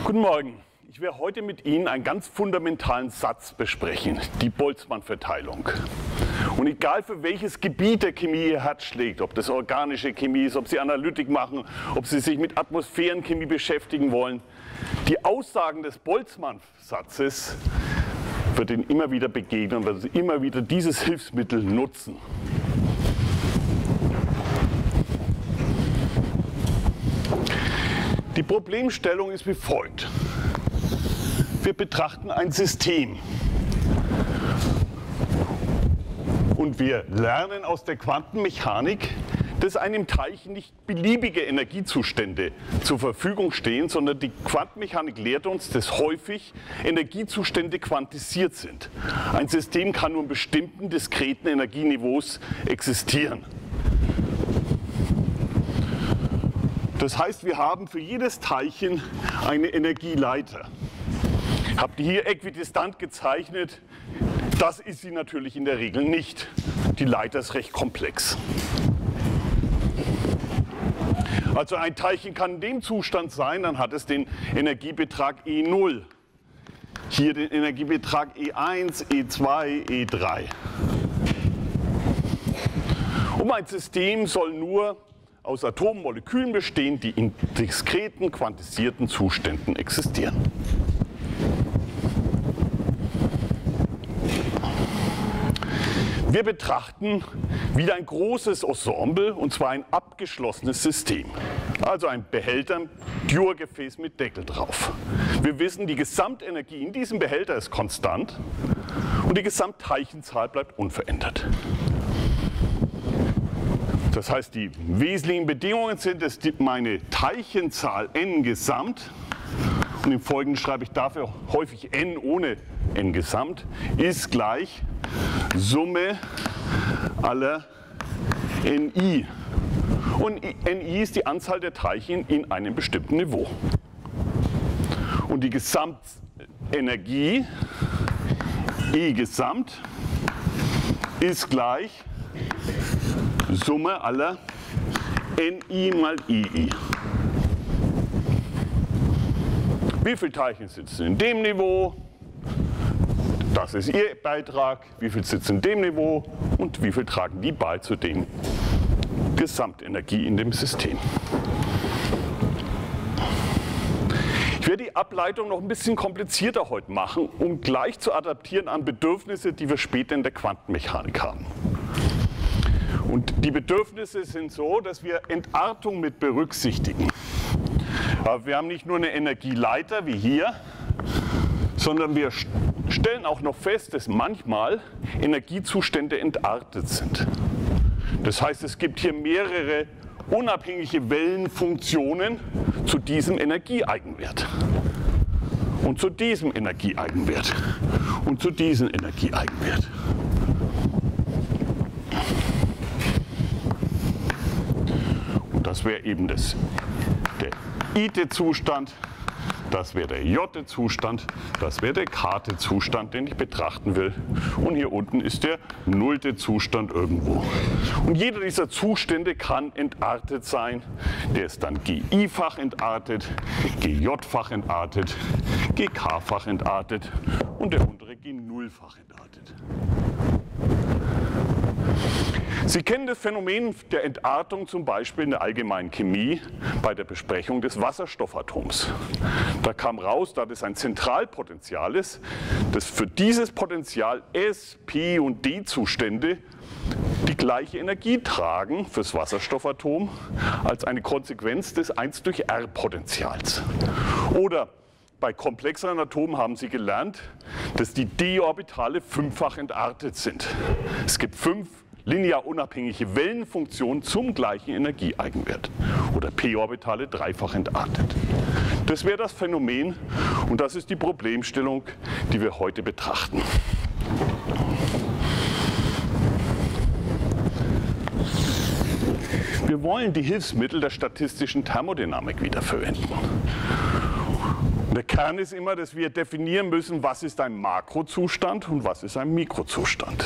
Guten Morgen. Ich werde heute mit Ihnen einen ganz fundamentalen Satz besprechen, die Boltzmann-Verteilung. Und egal für welches Gebiet der Chemie Ihr Herz schlägt, ob das organische Chemie ist, ob Sie Analytik machen, ob Sie sich mit Atmosphärenchemie beschäftigen wollen, die Aussagen des Boltzmann-Satzes wird Ihnen immer wieder begegnen und werden Sie immer wieder dieses Hilfsmittel nutzen. Die Problemstellung ist wie folgt. Wir betrachten ein System und wir lernen aus der Quantenmechanik, dass einem Teilchen nicht beliebige Energiezustände zur Verfügung stehen, sondern die Quantenmechanik lehrt uns, dass häufig Energiezustände quantisiert sind. Ein System kann nur in bestimmten diskreten Energieniveaus existieren. Das heißt, wir haben für jedes Teilchen eine Energieleiter. Ich habe die hier äquidistant gezeichnet. Das ist sie natürlich in der Regel nicht. Die Leiter ist recht komplex. Also ein Teilchen kann in dem Zustand sein, dann hat es den Energiebetrag E0. Hier den Energiebetrag E1, E2, E3. Und ein System soll nur aus Atommolekülen bestehen, die in diskreten, quantisierten Zuständen existieren. Wir betrachten wieder ein großes Ensemble, und zwar ein abgeschlossenes System. Also ein Behälter, ein Dürrgefäß mit Deckel drauf. Wir wissen, die Gesamtenergie in diesem Behälter ist konstant und die Gesamtteilchenzahl bleibt unverändert. Das heißt, die wesentlichen Bedingungen sind, dass meine Teilchenzahl n gesamt, und im Folgenden schreibe ich dafür häufig n ohne n gesamt, ist gleich Summe aller Ni. Und Ni ist die Anzahl der Teilchen in einem bestimmten Niveau. Und die Gesamtenergie E gesamt ist gleich Summe aller Ni mal Ii. Wie viele Teilchen sitzen in dem Niveau? Das ist Ihr Beitrag. Wie viel sitzen in dem Niveau? Und wie viel tragen die bei zu der Gesamtenergie in dem System? Ich werde die Ableitung noch ein bisschen komplizierter heute machen, um gleich zu adaptieren an Bedürfnisse, die wir später in der Quantenmechanik haben. Und die Bedürfnisse sind so, dass wir Entartung mit berücksichtigen. Aber wir haben nicht nur eine Energieleiter wie hier, sondern wir stellen auch noch fest, dass manchmal Energiezustände entartet sind. Das heißt, es gibt hier mehrere unabhängige Wellenfunktionen zu diesem Energieeigenwert. Und zu diesem Energieeigenwert. Und zu diesem Energieeigenwert. Das wäre eben der Ite-Zustand, das wäre der J-Zustand, das wäre der K-Zustand, den ich betrachten will. Und hier unten ist der nullte Zustand irgendwo. Und jeder dieser Zustände kann entartet sein. Der ist dann GI-fach entartet, GJ-fach entartet, GK-fach entartet und der untere G0-fach entartet. Sie kennen das Phänomen der Entartung zum Beispiel in der allgemeinen Chemie bei der Besprechung des Wasserstoffatoms. Da kam raus, dass es ein Zentralpotential ist, dass für dieses Potential S, P und D Zustände die gleiche Energie tragen fürs Wasserstoffatom als eine Konsequenz des 1 durch R Potentials. Oder bei komplexeren Atomen haben Sie gelernt, dass die D-Orbitale fünffach entartet sind. Es gibt 5 linear unabhängige Wellenfunktionen zum gleichen Energieeigenwert. Oder p-Orbitale dreifach entartet. Das wäre das Phänomen und das ist die Problemstellung, die wir heute betrachten. Wir wollen die Hilfsmittel der statistischen Thermodynamik wiederverwenden. Der Kern ist immer, dass wir definieren müssen, was ist ein Makrozustand und was ist ein Mikrozustand.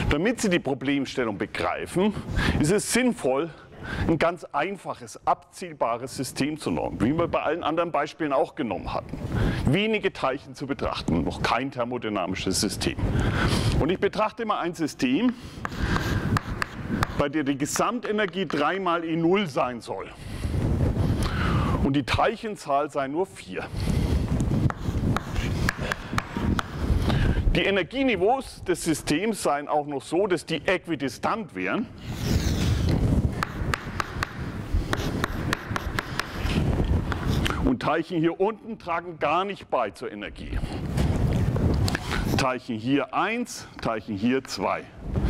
Damit Sie die Problemstellung begreifen, ist es sinnvoll, ein ganz einfaches, abzielbares System zu nehmen, wie wir bei allen anderen Beispielen auch genommen hatten. Wenige Teilchen zu betrachten, noch kein thermodynamisches System. Und ich betrachte mal ein System, bei dem die Gesamtenergie 3 mal E0 sein soll. Und die Teilchenzahl sei nur 4. Die Energieniveaus des Systems seien auch noch so, dass die äquidistant wären. Und Teilchen hier unten tragen gar nicht bei zur Energie. Teilchen hier 1, Teilchen hier 2,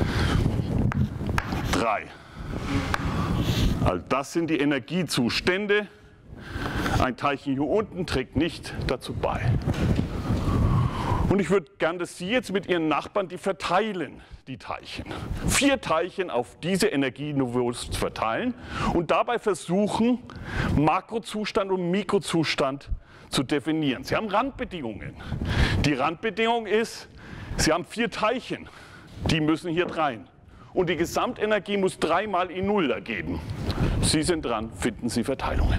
3. Also das sind die Energiezustände. Ein Teilchen hier unten trägt nicht dazu bei. Und ich würde gern, dass Sie jetzt mit Ihren Nachbarn die verteilen, die Teilchen. 4 Teilchen auf diese Energieniveaus zu verteilen und dabei versuchen, Makrozustand und Mikrozustand zu definieren. Sie haben Randbedingungen. Die Randbedingung ist, Sie haben 4 Teilchen, die müssen hier rein. Und die Gesamtenergie muss 3 mal E0 ergeben. Sie sind dran, finden Sie Verteilungen.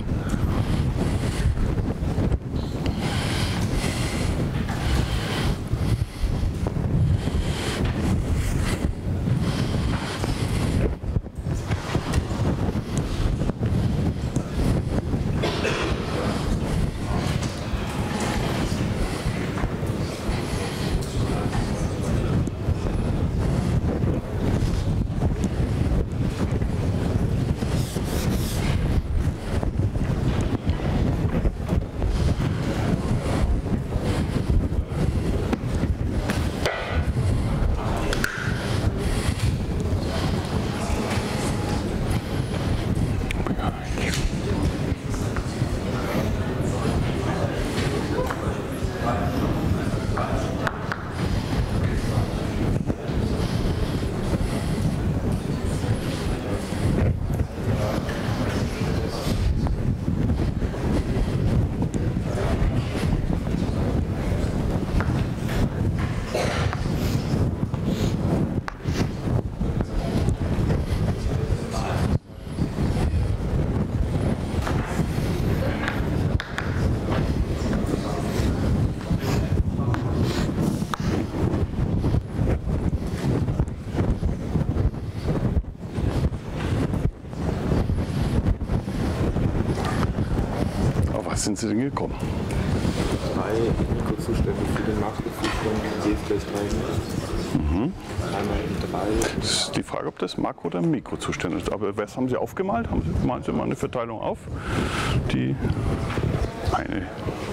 Sind Sie denn gekommen? 3 Mikrozustände für den Makrozustand, G ist gleich 3. Einmal in 3. Das ist die Frage, ob das Makro- oder Mikrozustände ist. Aber was haben Sie aufgemalt? Malen Sie mal eine Verteilung auf? Die eine.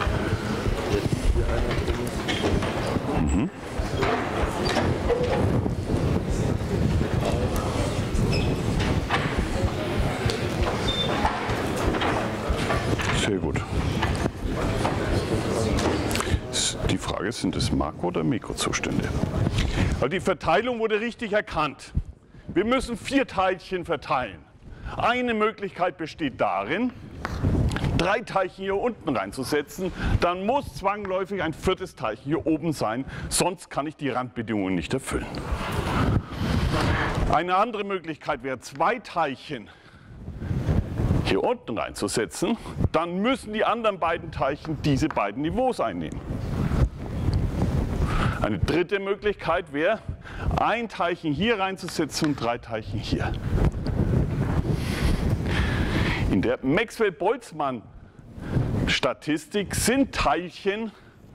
Sehr gut. Die Frage ist, sind es Makro- oder Mikrozustände? Also die Verteilung wurde richtig erkannt. Wir müssen 4 Teilchen verteilen. Eine Möglichkeit besteht darin, 3 Teilchen hier unten reinzusetzen. Dann muss zwangsläufig ein 4. Teilchen hier oben sein, sonst kann ich die Randbedingungen nicht erfüllen. Eine andere Möglichkeit wäre, 2 Teilchen hier unten reinzusetzen, dann müssen die anderen beiden Teilchen diese beiden Niveaus einnehmen. Eine dritte Möglichkeit wäre, ein Teilchen hier reinzusetzen und 3 Teilchen hier. In der Maxwell-Boltzmann-Statistik sind Teilchen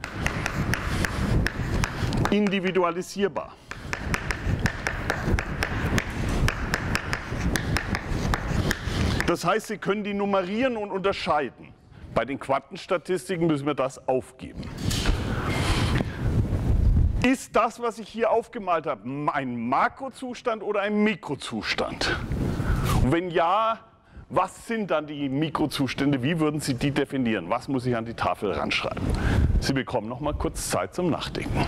individualisierbar. Das heißt, Sie können die nummerieren und unterscheiden. Bei den Quantenstatistiken müssen wir das aufgeben. Ist das, was ich hier aufgemalt habe, ein Makrozustand oder ein Mikrozustand? Und wenn ja, was sind dann die Mikrozustände? Wie würden Sie die definieren? Was muss ich an die Tafel ranschreiben? Sie bekommen noch mal kurz Zeit zum Nachdenken.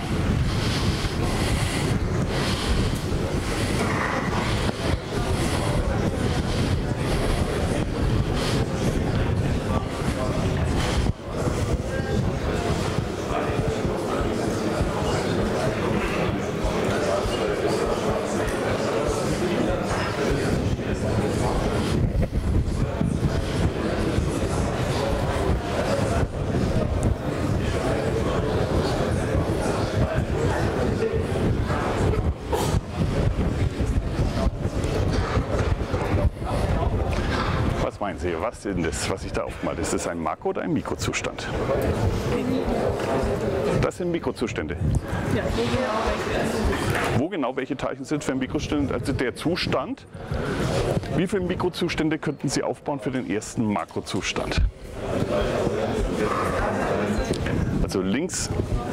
meinen Sie, was ist denn das, was ich da aufmale? Ist das ein Makro- oder ein Mikrozustand? Das sind Mikrozustände. Ja, Wo genau welche Teilchen sind für Mikrozustände? Also der Zustand. Wie viele Mikrozustände könnten Sie aufbauen für den ersten Makrozustand? Also links.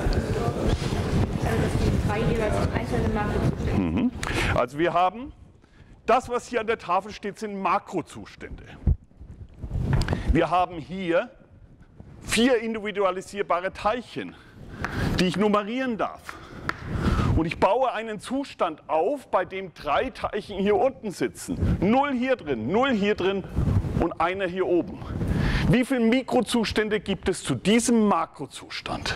drei jeweils einzelne Makrozustände. Also wir haben, das was hier an der Tafel steht, sind Makrozustände. Wir haben hier 4 individualisierbare Teilchen, die ich nummerieren darf. Und ich baue einen Zustand auf, bei dem 3 Teilchen hier unten sitzen. 0 hier drin und einer hier oben. Wie viele Mikrozustände gibt es zu diesem Makrozustand?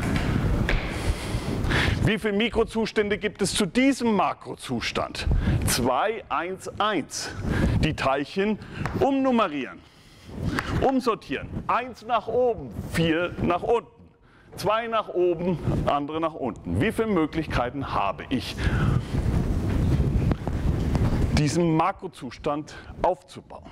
Wie viele Mikrozustände gibt es zu diesem Makrozustand? 2, 1, 1. Die Teilchen umnummerieren, umsortieren. 1 nach oben, 4 nach unten. 2 nach oben, andere nach unten. Wie viele Möglichkeiten habe ich, diesen Makrozustand aufzubauen?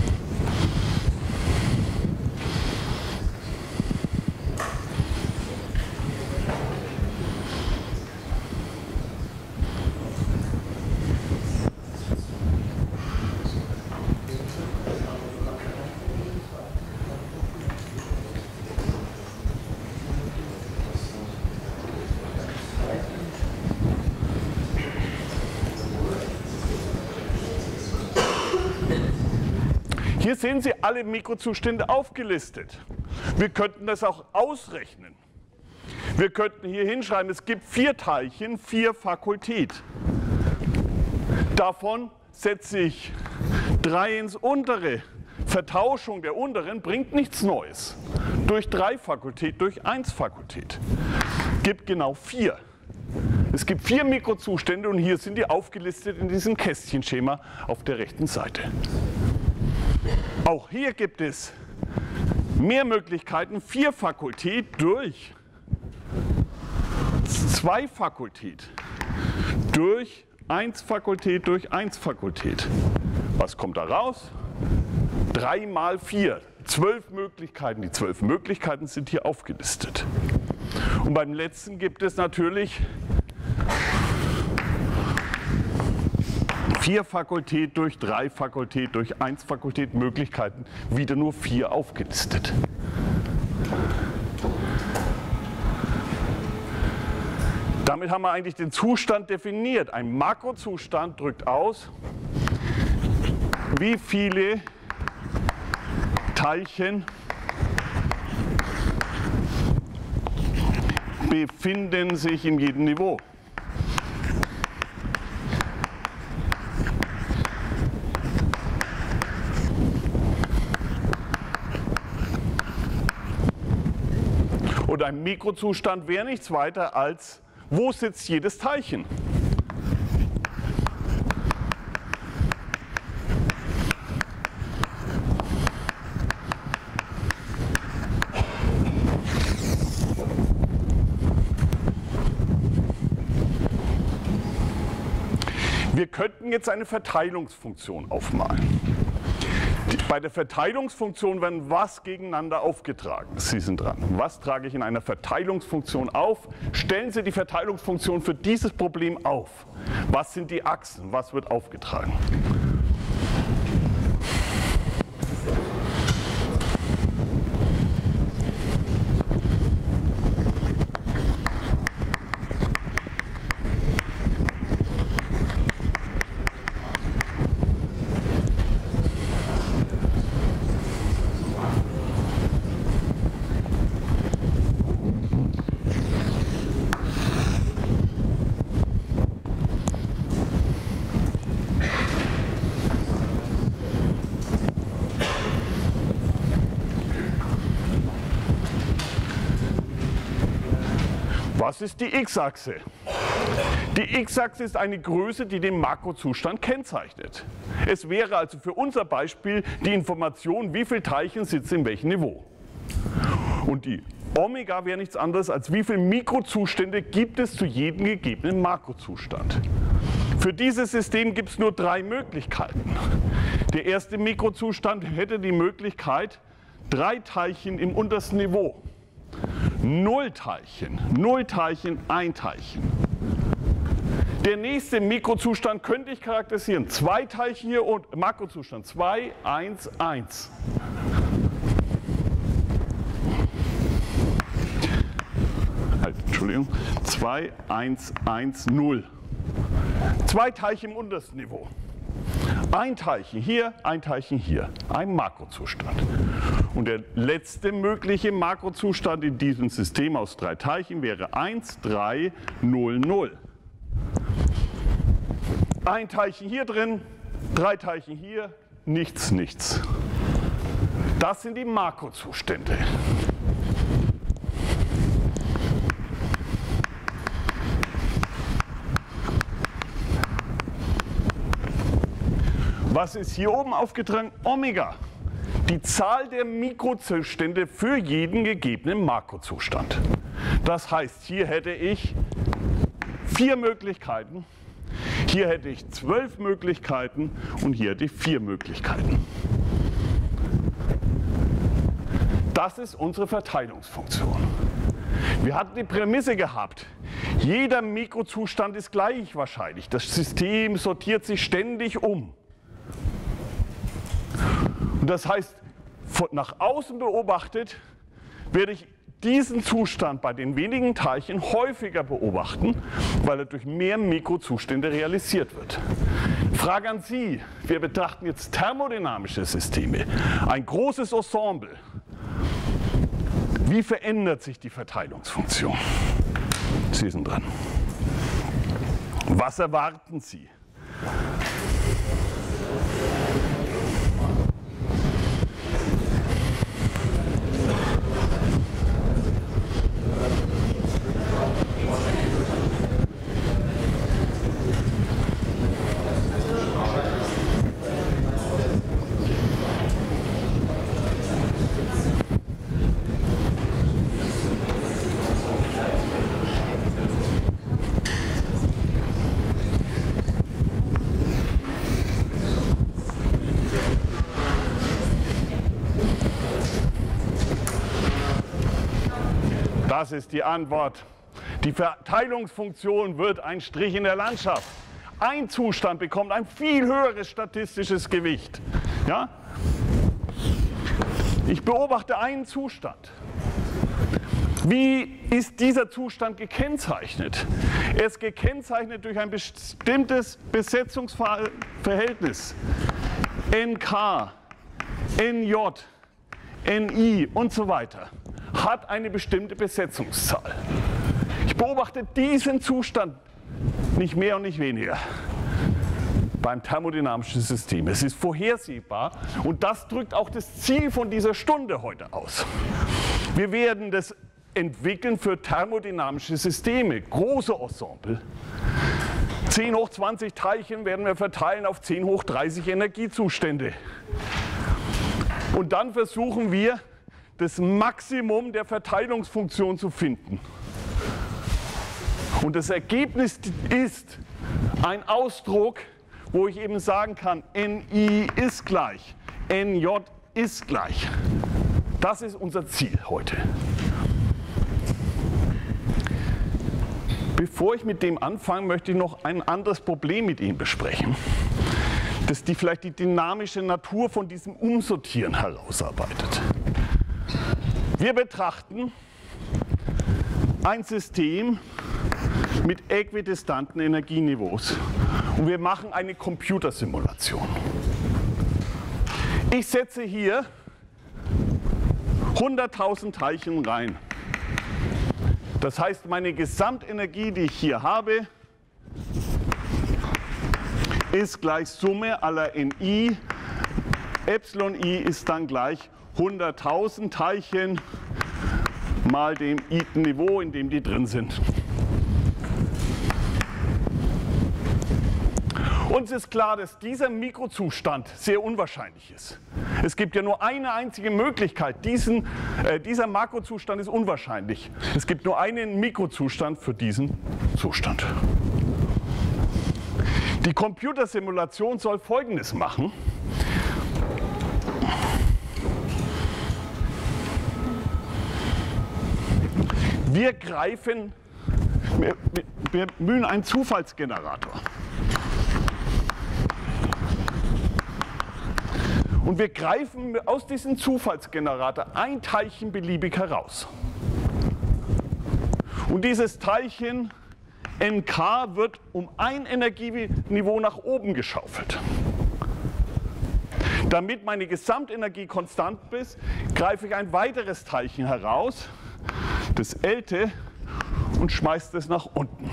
Hier sehen Sie alle Mikrozustände aufgelistet. Wir könnten das auch ausrechnen. Wir könnten hier hinschreiben, es gibt 4 Teilchen, 4 Fakultät. Davon setze ich 3 ins untere. Vertauschung der unteren bringt nichts Neues. Durch 3 Fakultät, durch 1 Fakultät. Gibt genau 4. Es gibt 4 Mikrozustände und hier sind die aufgelistet in diesem Kästchenschema auf der rechten Seite. Auch hier gibt es mehr Möglichkeiten, 4 Fakultät durch 2 Fakultät, durch 1 Fakultät, durch 1 Fakultät. Was kommt da raus? 3 mal 4, 12 Möglichkeiten. Die 12 Möglichkeiten sind hier aufgelistet. Und beim letzten gibt es natürlich 4 Fakultät durch 3 Fakultät durch 1 Fakultät Möglichkeiten, wieder nur 4 aufgelistet. Damit haben wir eigentlich den Zustand definiert. Ein Makrozustand drückt aus, wie viele Teilchen befinden sich in jedem Niveau. Und ein Mikrozustand wäre nichts weiter als, wo sitzt jedes Teilchen? Wir könnten jetzt eine Verteilungsfunktion aufmalen. Bei der Verteilungsfunktion werden was gegeneinander aufgetragen. Sie sind dran. Was trage ich in einer Verteilungsfunktion auf? Stellen Sie die Verteilungsfunktion für dieses Problem auf. Was sind die Achsen? Was wird aufgetragen? Was ist die X-Achse? Die X-Achse ist eine Größe, die den Makrozustand kennzeichnet. Es wäre also für unser Beispiel die Information, wie viele Teilchen sitzen in welchem Niveau. Und die Omega wäre nichts anderes, als wie viele Mikrozustände gibt es zu jedem gegebenen Makrozustand. Für dieses System gibt es nur 3 Möglichkeiten. Der erste Mikrozustand hätte die Möglichkeit, 3 Teilchen im untersten Niveau. 0 Teilchen, 1 Teilchen. Der nächste Mikrozustand könnte ich charakterisieren. 2 Teilchen hier und Makrozustand 2, 1, 1. Entschuldigung. 2, 1, 1, 0. 2 Teilchen im untersten Niveau. 1 Teilchen hier, 1 Teilchen hier. Ein Makrozustand. Und der letzte mögliche Makrozustand in diesem System aus 3 Teilchen wäre 1, 3, 0, 0. 1 Teilchen hier drin, 3 Teilchen hier, nichts, nichts. Das sind die Makrozustände. Was ist hier oben aufgetragen? Omega. Die Zahl der Mikrozustände für jeden gegebenen Makrozustand. Das heißt, hier hätte ich 4 Möglichkeiten, hier hätte ich 12 Möglichkeiten und hier hätte ich 4 Möglichkeiten. Das ist unsere Verteilungsfunktion. Wir hatten die Prämisse gehabt, jeder Mikrozustand ist gleich wahrscheinlich. Das System sortiert sich ständig um. Und das heißt, nach außen beobachtet werde ich diesen Zustand bei den wenigen Teilchen häufiger beobachten, weil er durch mehr Mikrozustände realisiert wird. Frage an Sie, wir betrachten jetzt thermodynamische Systeme, ein großes Ensemble. Wie verändert sich die Verteilungsfunktion? Sie sind dran. Was erwarten Sie? Das ist die Antwort. Die Verteilungsfunktion wird ein Strich in der Landschaft. Ein Zustand bekommt ein viel höheres statistisches Gewicht. Ja? Ich beobachte einen Zustand. Wie ist dieser Zustand gekennzeichnet? Er ist gekennzeichnet durch ein bestimmtes Besetzungsverhältnis. NK, NJ, NI und so weiter. Hat eine bestimmte Besetzungszahl. Ich beobachte diesen Zustand nicht mehr und nicht weniger beim thermodynamischen System. Es ist vorhersehbar und das drückt auch das Ziel von dieser Stunde heute aus. Wir werden das entwickeln für thermodynamische Systeme, große Ensemble. 10 hoch 20 Teilchen werden wir verteilen auf 10 hoch 30 Energiezustände. Und dann versuchen wir, das Maximum der Verteilungsfunktion zu finden. Und das Ergebnis ist ein Ausdruck, wo ich eben sagen kann, NI ist gleich, NJ ist gleich. Das ist unser Ziel heute. Bevor ich mit dem anfange, möchte ich noch ein anderes Problem mit Ihnen besprechen, das vielleicht die dynamische Natur von diesem Umsortieren herausarbeitet. Wir betrachten ein System mit äquidistanten Energieniveaus und wir machen eine Computersimulation. Ich setze hier 100.000 Teilchen rein. Das heißt, meine Gesamtenergie, die ich hier habe, ist gleich Summe aller Ni. Epsilon I ist dann gleich 100.000 Teilchen mal dem Iten-Niveau, in dem die drin sind. Uns ist klar, dass dieser Mikrozustand sehr unwahrscheinlich ist. Es gibt ja nur eine einzige Möglichkeit. Dieser Makrozustand ist unwahrscheinlich. Es gibt nur einen Mikrozustand für diesen Zustand. Die Computersimulation soll Folgendes machen. Wir bemühen einen Zufallsgenerator. Und wir greifen aus diesem Zufallsgenerator ein Teilchen beliebig heraus. Und dieses Teilchen NK wird um ein Energieniveau nach oben geschaufelt. Damit meine Gesamtenergie konstant ist, greife ich ein weiteres Teilchen heraus, das LT, und schmeiße es nach unten.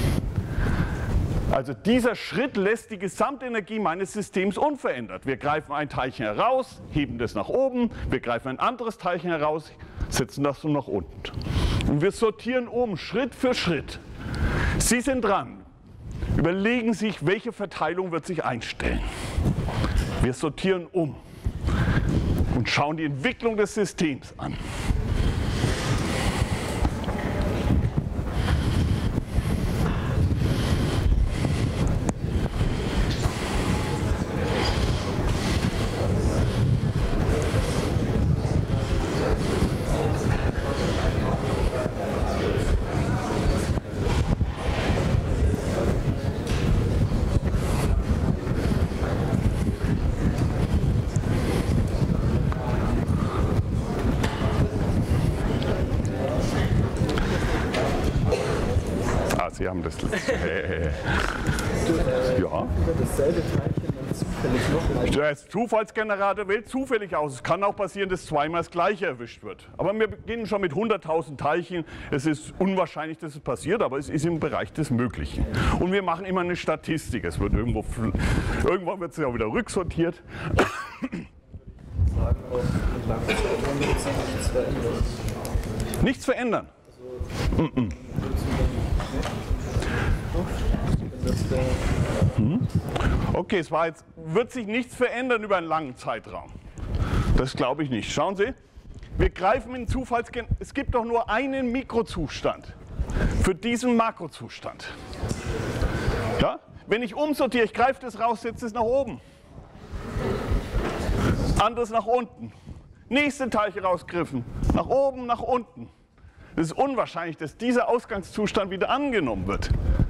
Also dieser Schritt lässt die Gesamtenergie meines Systems unverändert. Wir greifen ein Teilchen heraus, heben das nach oben, wir greifen ein anderes Teilchen heraus, setzen das so nach unten. Und wir sortieren um, Schritt für Schritt. Sie sind dran. Überlegen sich, welche Verteilung wird sich einstellen. Wir sortieren um und schauen die Entwicklung des Systems an. Sie haben das letzte. Ja. Dasselbe Teilchen dann zufällig nochmal. Der Zufallsgenerator wählt zufällig aus. Es kann auch passieren, dass zweimal das Gleiche erwischt wird. Aber wir beginnen schon mit 100.000 Teilchen. Es ist unwahrscheinlich, dass es passiert, aber es ist im Bereich des Möglichen. Und wir machen immer eine Statistik. Es wird irgendwann wird es ja wieder rücksortiert. Sagen auch, in Langzeit wird sich nichts verändern. Nichts verändern. Okay, wird sich nichts verändern über einen langen Zeitraum. Das glaube ich nicht. Schauen Sie, wir greifen in es gibt doch nur einen Mikrozustand für diesen Makrozustand. Ja? Wenn ich umsortiere, ich greife das raus, setze es nach oben. Anderes nach unten. Nächste Teilchen rausgriffen, nach oben, nach unten. Es ist unwahrscheinlich, dass dieser Ausgangszustand wieder angenommen wird.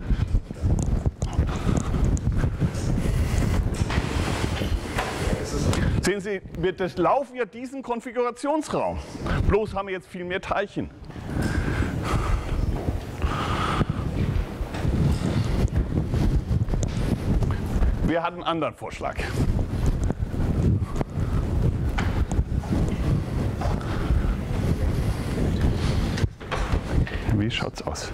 Sehen Sie, wir durchlaufen ja diesen Konfigurationsraum. Bloß haben wir jetzt viel mehr Teilchen. Wer hat einen anderen Vorschlag? Wie schaut's aus?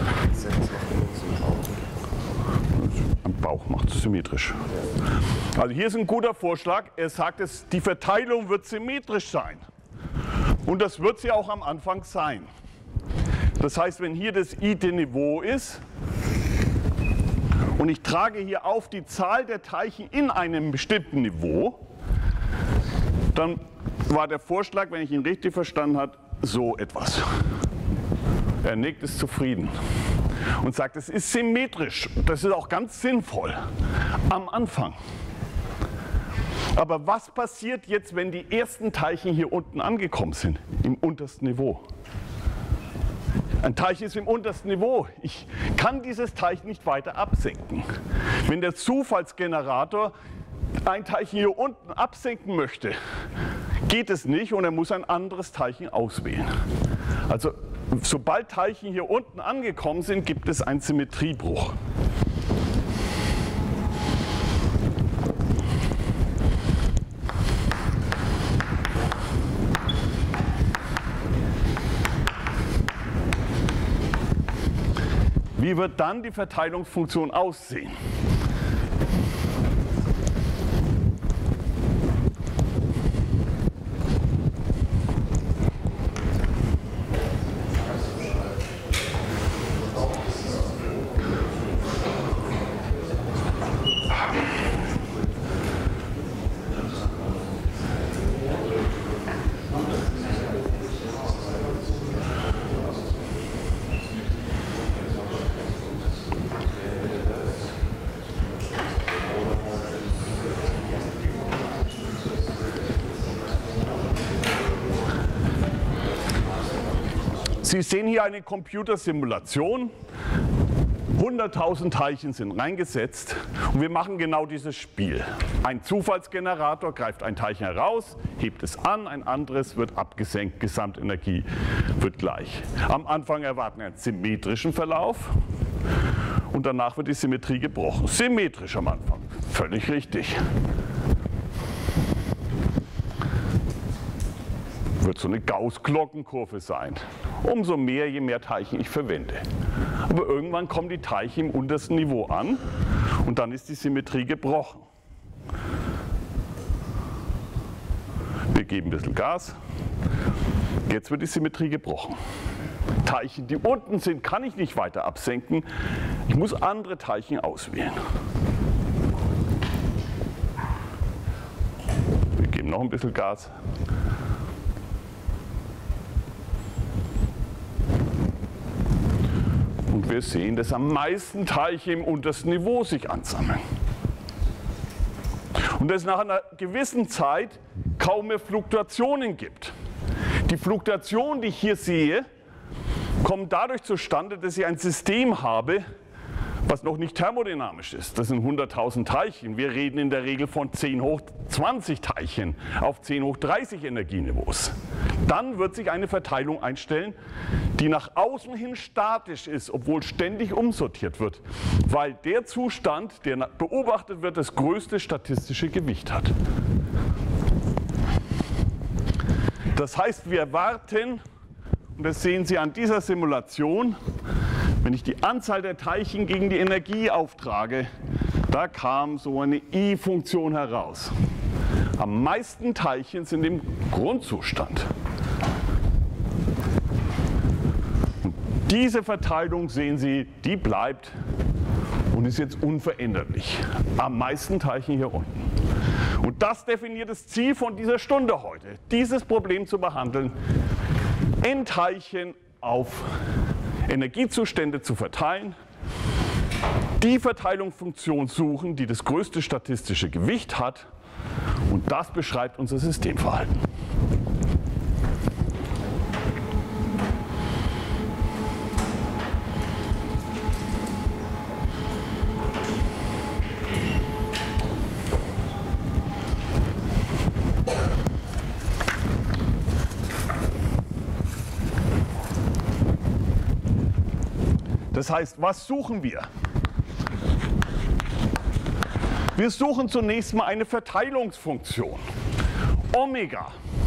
Am Bauch macht es symmetrisch. Also hier ist ein guter Vorschlag. Er sagt, die Verteilung wird symmetrisch sein. Und das wird sie auch am Anfang sein. Das heißt, wenn hier das IT-Niveau ist und ich trage hier auf die Zahl der Teilchen in einem bestimmten Niveau, dann war der Vorschlag, wenn ich ihn richtig verstanden habe, so etwas. Er nickt, ist zufrieden und sagt, es ist symmetrisch. Das ist auch ganz sinnvoll am Anfang. Aber was passiert jetzt, wenn die ersten Teilchen hier unten angekommen sind, im untersten Niveau? Ein Teilchen ist im untersten Niveau. Ich kann dieses Teilchen nicht weiter absenken. Wenn der Zufallsgenerator ein Teilchen hier unten absenken möchte, geht es nicht und er muss ein anderes Teilchen auswählen. Also sobald Teilchen hier unten angekommen sind, gibt es einen Symmetriebruch. Wie wird dann die Verteilungsfunktion aussehen? Sie sehen hier eine Computersimulation. 100.000 Teilchen sind reingesetzt und wir machen genau dieses Spiel. Ein Zufallsgenerator greift ein Teilchen heraus, hebt es an, ein anderes wird abgesenkt, Gesamtenergie wird gleich. Am Anfang erwarten wir einen symmetrischen Verlauf und danach wird die Symmetrie gebrochen. Symmetrisch am Anfang, völlig richtig. Wird so eine Gauß-Glockenkurve sein. Umso mehr, je mehr Teilchen ich verwende. Aber irgendwann kommen die Teilchen im untersten Niveau an und dann ist die Symmetrie gebrochen. Wir geben ein bisschen Gas. Jetzt wird die Symmetrie gebrochen. Teilchen, die unten sind, kann ich nicht weiter absenken. Ich muss andere Teilchen auswählen. Wir geben noch ein bisschen Gas. Und wir sehen, dass am meisten Teilchen im untersten Niveau sich ansammeln. Und dass es nach einer gewissen Zeit kaum mehr Fluktuationen gibt. Die Fluktuationen, die ich hier sehe, kommen dadurch zustande, dass ich ein System habe, was noch nicht thermodynamisch ist. Das sind 100.000 Teilchen. Wir reden in der Regel von 10 hoch 20 Teilchen auf 10 hoch 30 Energieniveaus. Dann wird sich eine Verteilung einstellen, die nach außen hin statisch ist, obwohl ständig umsortiert wird, weil der Zustand, der beobachtet wird, das größte statistische Gewicht hat. Das heißt, wir erwarten, und das sehen Sie an dieser Simulation, wenn ich die Anzahl der Teilchen gegen die Energie auftrage, da kam so eine I-Funktion heraus. Am meisten Teilchen sind im Grundzustand. Und diese Verteilung, sehen Sie, die bleibt und ist jetzt unveränderlich. Am meisten Teilchen hier unten. Und das definiert das Ziel von dieser Stunde heute, dieses Problem zu behandeln, N-Teilchen auf Energiezustände zu verteilen, die Verteilungsfunktion suchen, die das größte statistische Gewicht hat, und das beschreibt unser Systemverhalten. Das heißt, was suchen wir? Wir suchen zunächst mal eine Verteilungsfunktion. Omega,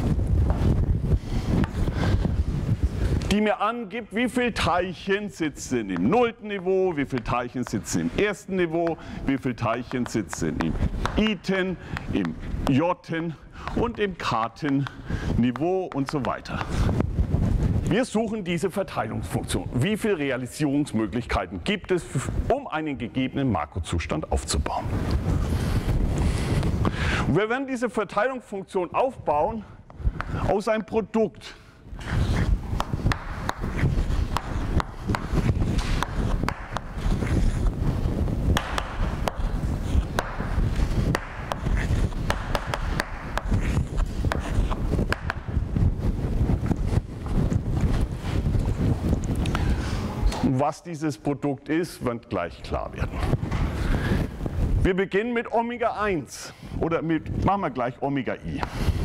die mir angibt, wie viele Teilchen sitzen im 0. Niveau, wie viele Teilchen sitzen im 1. Niveau, wie viele Teilchen sitzen im I-ten, im J-ten und im K-ten Niveau und so weiter. Wir suchen diese Verteilungsfunktion. Wie viele Realisierungsmöglichkeiten gibt es, um einen gegebenen Makrozustand aufzubauen? Und wir werden diese Verteilungsfunktion aufbauen aus einem Produkt. Was dieses Produkt ist, wird gleich klar werden. Wir beginnen mit Omega 1 oder machen wir gleich Omega I.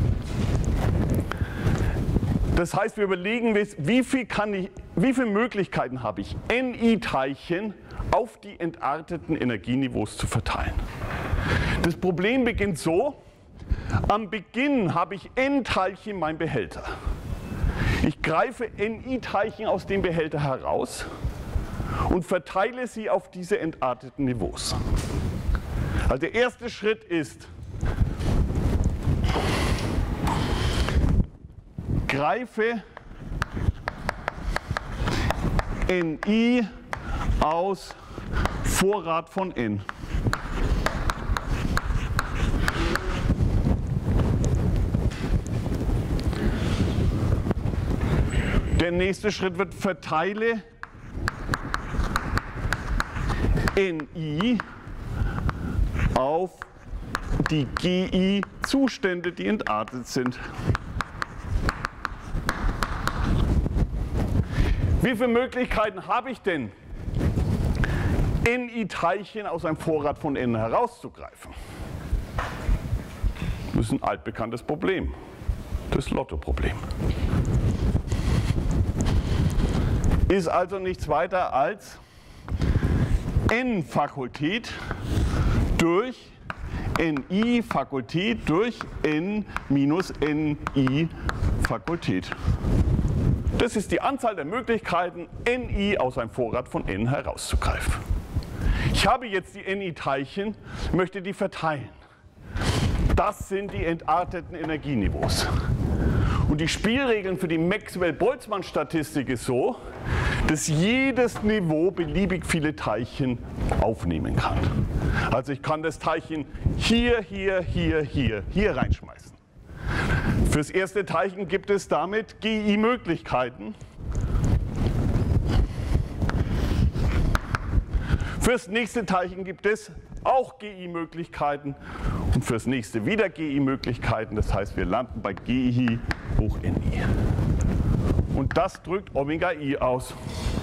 Das heißt, wir überlegen, wie viele Möglichkeiten habe ich, Ni-Teilchen auf die entarteten Energieniveaus zu verteilen. Das Problem beginnt so: Am Beginn habe ich N-Teilchen in meinem Behälter. Ich greife Ni-Teilchen aus dem Behälter heraus und verteile sie auf diese entarteten Niveaus. Also der erste Schritt ist, greife Ni aus Vorrat von N. Der nächste Schritt wird, verteile Ni auf die Gi-Zustände, die entartet sind. Wie viele Möglichkeiten habe ich denn, Ni-Teilchen aus einem Vorrat von N herauszugreifen? Das ist ein altbekanntes Problem, das Lotto-Problem. Ist also nichts weiter als N-Fakultät durch Ni-Fakultät durch N minus Ni-Fakultät. Das ist die Anzahl der Möglichkeiten, Ni aus einem Vorrat von N herauszugreifen. Ich habe jetzt die Ni-Teilchen, möchte die verteilen. Das sind die entarteten Energieniveaus. Und die Spielregeln für die Maxwell-Boltzmann-Statistik ist so, dass jedes Niveau beliebig viele Teilchen aufnehmen kann. Also ich kann das Teilchen hier reinschmeißen. Fürs erste Teilchen gibt es damit GI-Möglichkeiten. Fürs nächste Teilchen gibt es auch GI-Möglichkeiten und fürs nächste wieder GI-Möglichkeiten. Das heißt, wir landen bei GI hoch Ni. Und das drückt Omega I aus.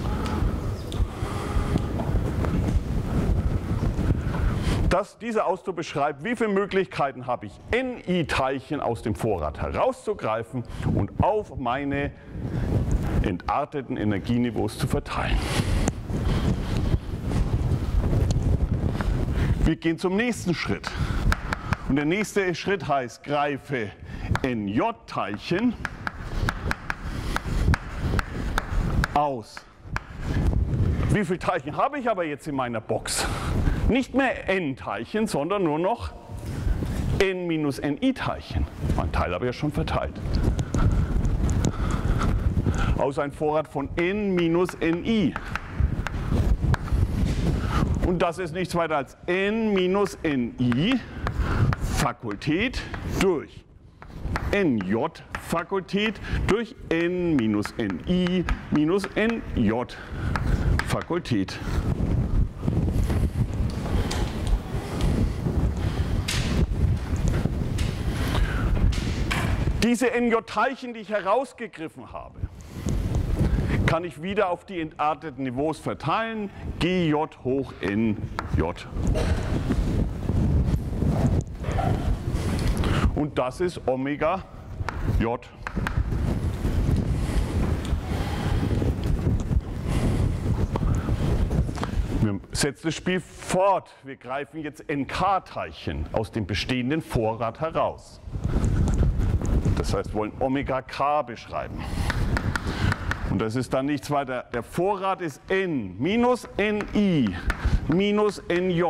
Dieser Ausdruck beschreibt, wie viele Möglichkeiten habe ich, Ni-Teilchen aus dem Vorrat herauszugreifen und auf meine entarteten Energieniveaus zu verteilen. Wir gehen zum nächsten Schritt. Und der nächste Schritt heißt, greife NJ-Teilchen aus. Wie viele Teilchen habe ich aber jetzt in meiner Box? Nicht mehr N-Teilchen, sondern nur noch N minus Ni-Teilchen. Mein Teil habe ich ja schon verteilt. Aus einem Vorrat von N minus Ni. Und das ist nichts weiter als N minus Ni Fakultät durch NJ Fakultät durch N minus Ni minus NJ Fakultät. Diese NJ-Teilchen, die ich herausgegriffen habe, kann ich wieder auf die entarteten Niveaus verteilen, GJ hoch NJ. Und das ist Omega J. Wir setzen das Spiel fort. Wir greifen jetzt NK-Teilchen aus dem bestehenden Vorrat heraus. Das heißt, wir wollen Omega K beschreiben. Und das ist dann nichts weiter. Der Vorrat ist N minus Ni minus NJ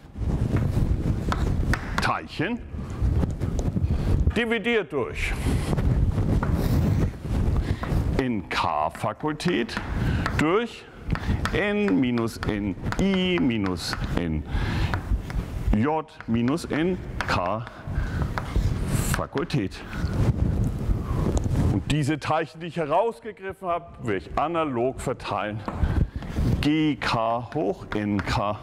Teilchen dividiert durch NK-Fakultät durch N minus Ni minus NJ minus NK-Fakultät. Und diese Teilchen, die ich herausgegriffen habe, werde ich analog verteilen. GK hoch NK.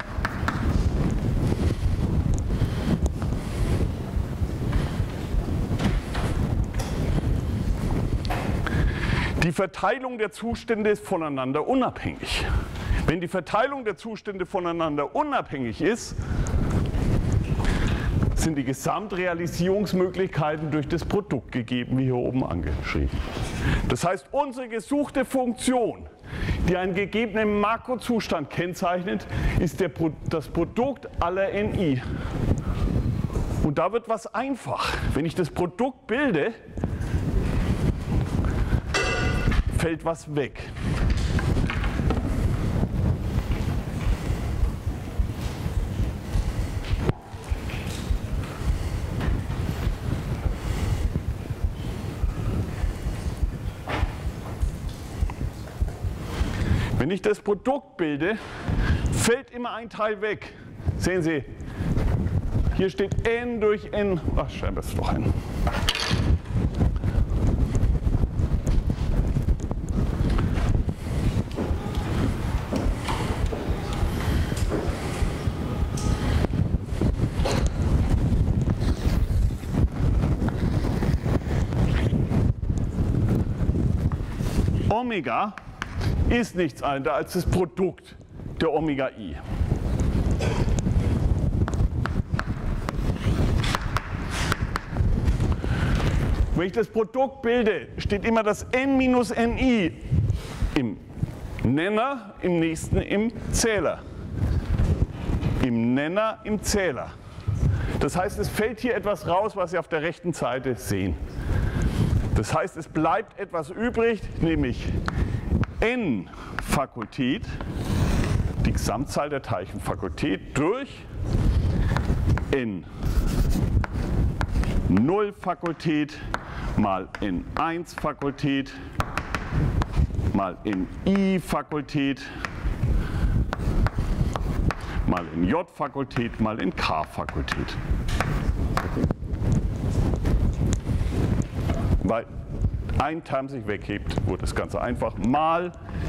Die Verteilung der Zustände ist voneinander unabhängig. Wenn die Verteilung der Zustände voneinander unabhängig ist, sind die Gesamtrealisierungsmöglichkeiten durch das Produkt gegeben, wie hier oben angeschrieben. Das heißt, unsere gesuchte Funktion, die einen gegebenen Makrozustand kennzeichnet, ist das Produkt aller Ni. Und da wird was einfach. Wenn ich das Produkt bilde, fällt was weg. Wenn ich das Produkt bilde, fällt immer ein Teil weg. Sehen Sie, hier steht N durch N. Ach, scheinbar ist es doch N. Omega ist nichts anderes als das Produkt der Omega I. Wenn ich das Produkt bilde, steht immer das N minus Ni im Nenner, im nächsten im Zähler. Im Nenner, im Zähler. Das heißt, es fällt hier etwas raus, was Sie auf der rechten Seite sehen. Das heißt, es bleibt etwas übrig, nämlich N-Fakultät, die Gesamtzahl der Teilchenfakultät, durch N0-Fakultät mal N1-Fakultät mal Ni-Fakultät mal J-Fakultät mal K-Fakultät. Weil ein Term sich weghebt, wird das Ganze einfach mal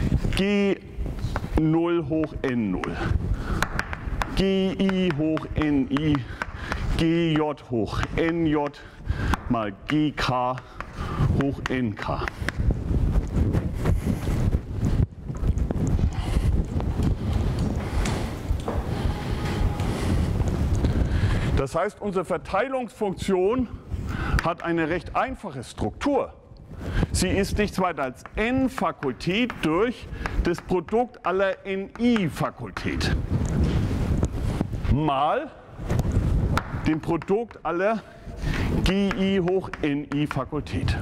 G0 hoch N0, GI hoch Ni, GJ hoch NJ mal GK hoch NK. Das heißt, unsere Verteilungsfunktion hat eine recht einfache Struktur. Sie ist nichts weiter als N-Fakultät durch das Produkt aller Ni-Fakultät mal dem Produkt aller GI hoch Ni-Fakultät.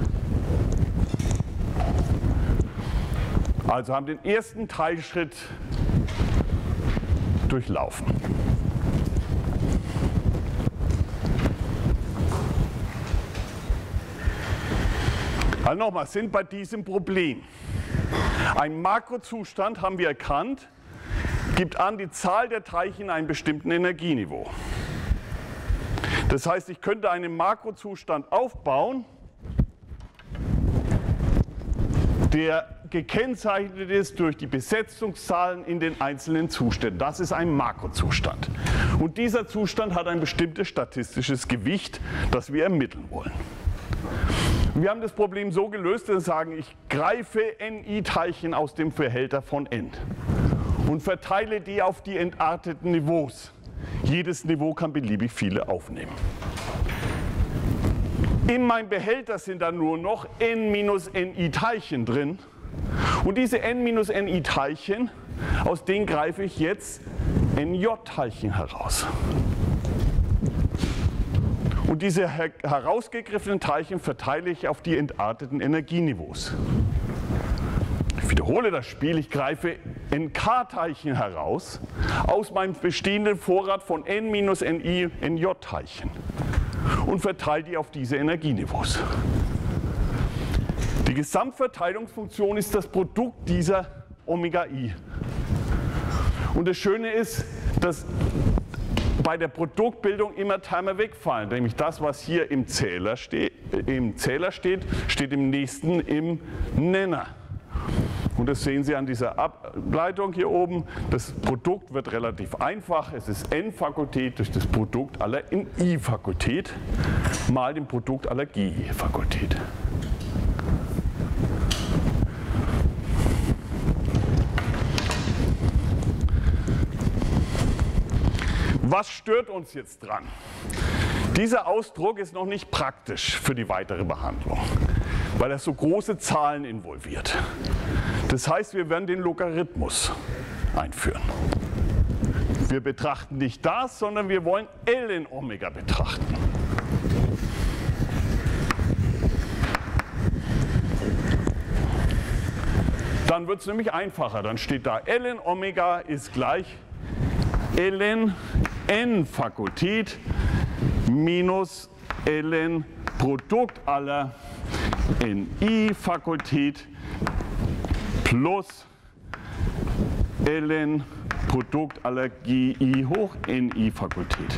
Also haben den ersten Teilschritt durchlaufen. Also nochmal, sind bei diesem Problem. Ein Makrozustand, haben wir erkannt, gibt an die Zahl der Teilchen in einem bestimmten Energieniveau. Das heißt, ich könnte einen Makrozustand aufbauen, der gekennzeichnet ist durch die Besetzungszahlen in den einzelnen Zuständen. Das ist ein Makrozustand. Und dieser Zustand hat ein bestimmtes statistisches Gewicht, das wir ermitteln wollen. Wir haben das Problem so gelöst, dass wir sagen, ich greife Ni-Teilchen aus dem Behälter von N und verteile die auf die entarteten Niveaus. Jedes Niveau kann beliebig viele aufnehmen. In meinem Behälter sind dann nur noch N minus Ni-Teilchen drin. Und diese N minus Ni-Teilchen, aus denen greife ich jetzt Nj-Teilchen heraus. Und diese herausgegriffenen Teilchen verteile ich auf die entarteten Energieniveaus. Ich wiederhole das Spiel, ich greife Nk-Teilchen heraus aus meinem bestehenden Vorrat von N minus Ni Nj-Teilchen und verteile die auf diese Energieniveaus. Die Gesamtverteilungsfunktion ist das Produkt dieser Omega I. Und das Schöne ist, dass bei der Produktbildung immer Terme wegfallen, nämlich das, was hier im Zähler steht, steht im nächsten im Nenner. Und das sehen Sie an dieser Ableitung hier oben. Das Produkt wird relativ einfach. Es ist N-Fakultät durch das Produkt aller Ni-Fakultät mal dem Produkt aller GI-Fakultät. Was stört uns jetzt dran? Dieser Ausdruck ist noch nicht praktisch für die weitere Behandlung, weil er so große Zahlen involviert. Das heißt, wir werden den Logarithmus einführen. Wir betrachten nicht das, sondern wir wollen ln Omega betrachten. Dann wird es nämlich einfacher. Dann steht da, ln Omega ist gleich ln N-Fakultät minus ln Produkt aller Ni-Fakultät plus ln Produkt aller GI hoch Ni-Fakultät.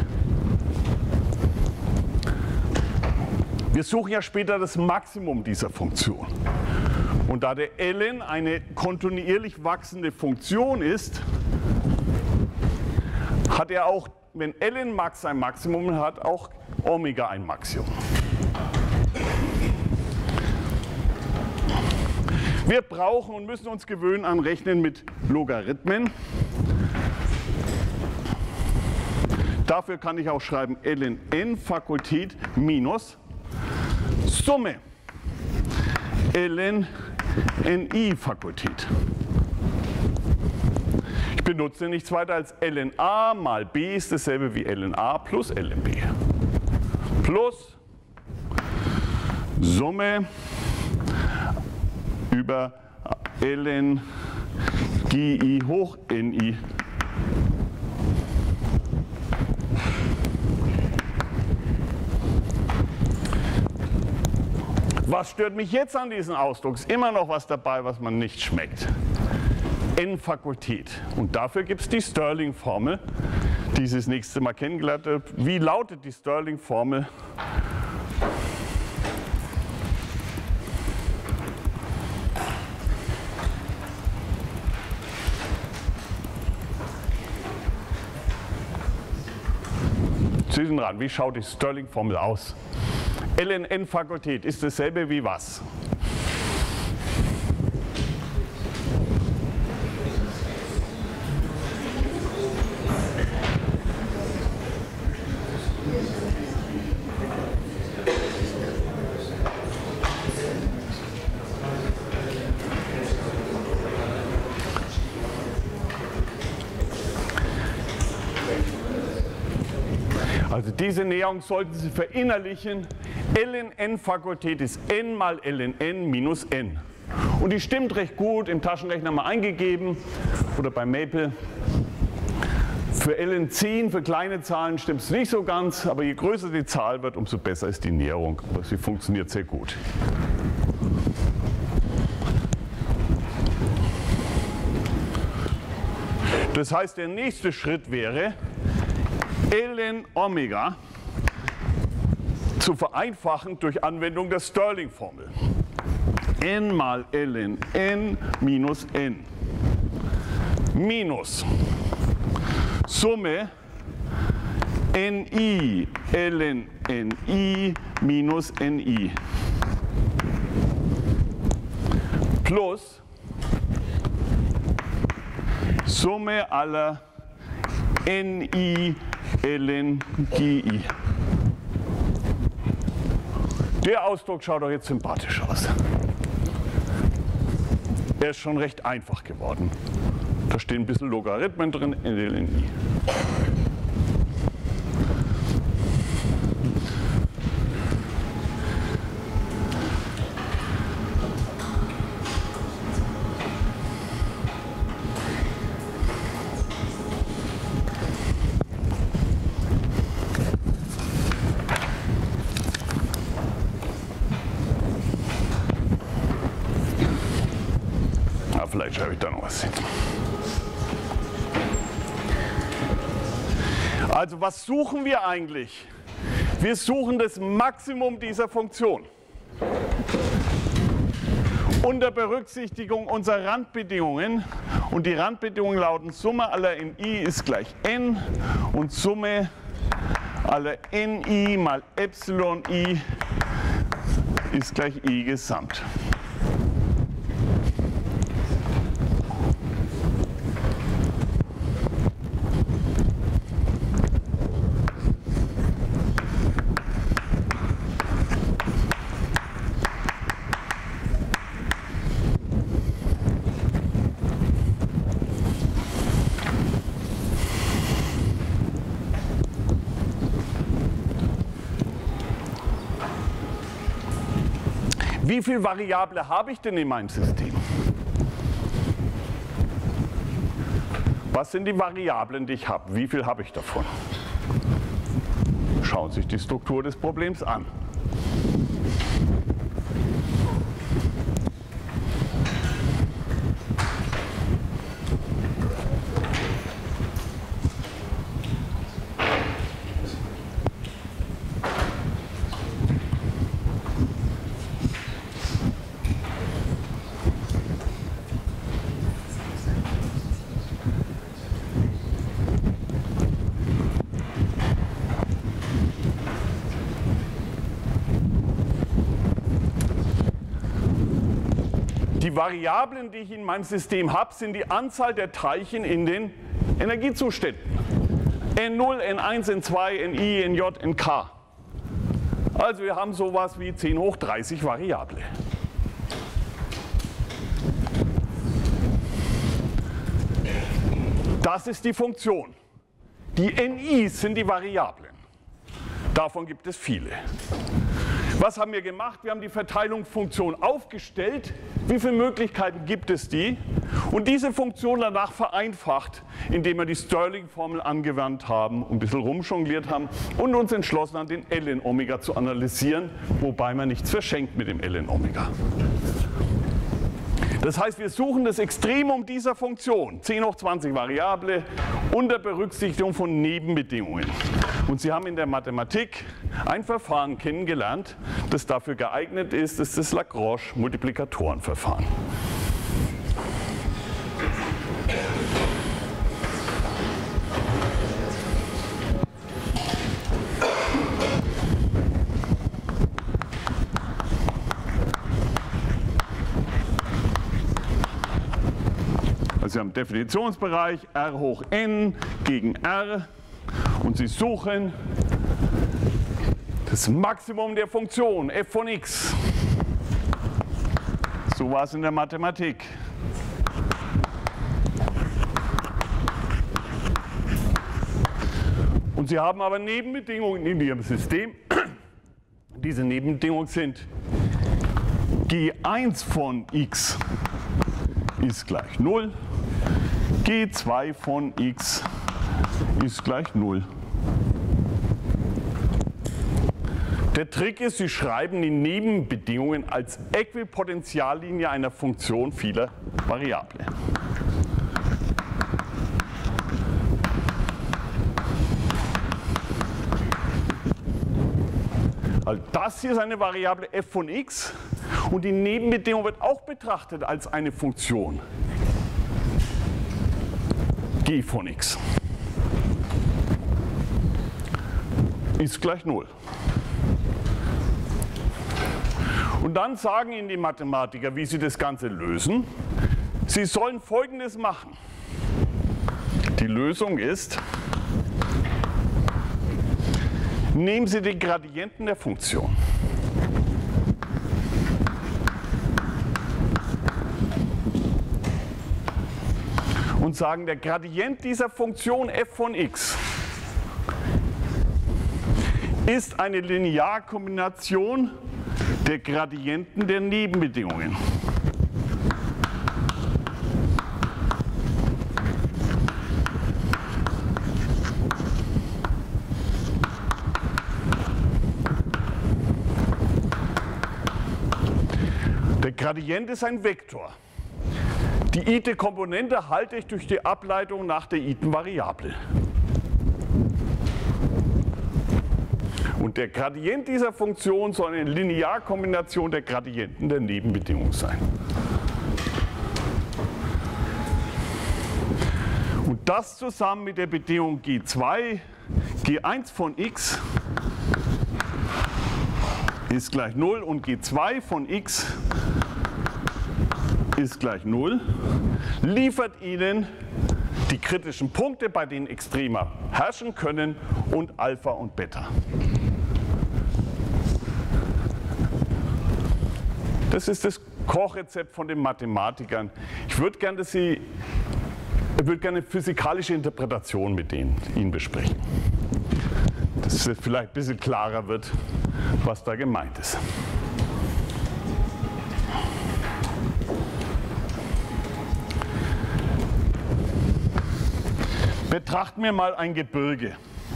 Wir suchen ja später das Maximum dieser Funktion. Und da der ln eine kontinuierlich wachsende Funktion ist, hat er auch, wenn ln Max ein Maximum hat, auch Omega ein Maximum. Wir brauchen und müssen uns gewöhnen an Rechnen mit Logarithmen. Dafür kann ich auch schreiben ln n Fakultät minus Summe ln ni Fakultät. Ich benutze nichts weiter als ln a mal b ist dasselbe wie ln a plus ln b. Plus Summe über ln gi hoch ni. Was stört mich jetzt an diesem Ausdruck? Ist immer noch was dabei, was man nicht schmeckt. N Fakultät. Und dafür gibt es die Stirling-Formel, die Sie das nächste Mal kennengelernt haben. Wie lautet die Stirling-Formel? Sie sind dran. Wie schaut die Stirling-Formel aus? ln n Fakultät ist dasselbe wie was? Also diese Näherung sollten Sie verinnerlichen. ln n Fakultät ist n mal ln n minus n. Und die stimmt recht gut, im Taschenrechner mal eingegeben oder bei Maple. Für ln 10, für kleine Zahlen stimmt es nicht so ganz, aber je größer die Zahl wird, umso besser ist die Näherung. Aber sie funktioniert sehr gut. Das heißt, der nächste Schritt wäre, ln Omega zu vereinfachen durch Anwendung der Stirling-Formel. N mal ln n minus n minus Summe ni ln ni minus ni plus Summe aller ni ln gi. Der Ausdruck schaut doch jetzt sympathisch aus. Er ist schon recht einfach geworden. Da stehen ein bisschen Logarithmen drin in ln i. Vielleicht schreibe ich da noch was hin. Also was suchen wir eigentlich? Wir suchen das Maximum dieser Funktion. Unter Berücksichtigung unserer Randbedingungen. Und die Randbedingungen lauten, Summe aller ni ist gleich n und Summe aller ni mal Epsilon i ist gleich i gesamt. Wie viele Variable habe ich denn in meinem System? Was sind die Variablen, die ich habe? Wie viel habe ich davon? Schauen Sie sich die Struktur des Problems an. Die Variablen, die ich in meinem System habe, sind die Anzahl der Teilchen in den Energiezuständen. N0, N1, N2, Ni, Nj, Nk. Also wir haben sowas wie 10 hoch 30 Variable. Das ist die Funktion. Die Ni's sind die Variablen. Davon gibt es viele. Was haben wir gemacht? Wir haben die Verteilungsfunktion aufgestellt. Wie viele Möglichkeiten gibt es die? Und diese Funktion danach vereinfacht, indem wir die Stirling-Formel angewandt haben, ein bisschen rumjongliert haben und uns entschlossen haben, den ln Omega zu analysieren, wobei man nichts verschenkt mit dem ln Omega. Das heißt, wir suchen das Extremum dieser Funktion, 10 hoch 20 Variable, unter Berücksichtigung von Nebenbedingungen. Und Sie haben in der Mathematik ein Verfahren kennengelernt, das dafür geeignet ist, das ist das Lagrange-Multiplikatorenverfahren. Also Sie haben einen Definitionsbereich R hoch n gegen R und Sie suchen das Maximum der Funktion f von x. So war es in der Mathematik. Und Sie haben aber Nebenbedingungen in Ihrem System. Diese Nebenbedingungen sind G1 von x ist gleich 0, G2 von x ist gleich 0. Der Trick ist, Sie schreiben die Nebenbedingungen als Äquipotentiallinie einer Funktion vieler Variablen. Also das hier ist eine Variable f von x und die Nebenbedingung wird auch betrachtet als eine Funktion g von x ist gleich 0. Und dann sagen Ihnen die Mathematiker, wie Sie das Ganze lösen. Sie sollen Folgendes machen. Die Lösung ist, nehmen Sie den Gradienten der Funktion. Und sagen, der Gradient dieser Funktion f von x ist eine Linearkombination der Gradienten der Nebenbedingungen. Der Gradient ist ein Vektor. Die ith-Komponente halte ich durch die Ableitung nach der ith-Variable. Und der Gradient dieser Funktion soll eine Linearkombination der Gradienten der Nebenbedingungen sein. Und das zusammen mit der Bedingung G2, G1 von x ist gleich 0 und G2 von x ist gleich 0, liefert Ihnen die kritischen Punkte, bei denen Extrema herrschen können, und Alpha und Beta. Das ist das Kochrezept von den Mathematikern. Ich würde gerne eine physikalische Interpretation mit Ihnen besprechen, dass es vielleicht ein bisschen klarer wird, was da gemeint ist. Betrachten wir mal ein Gebirge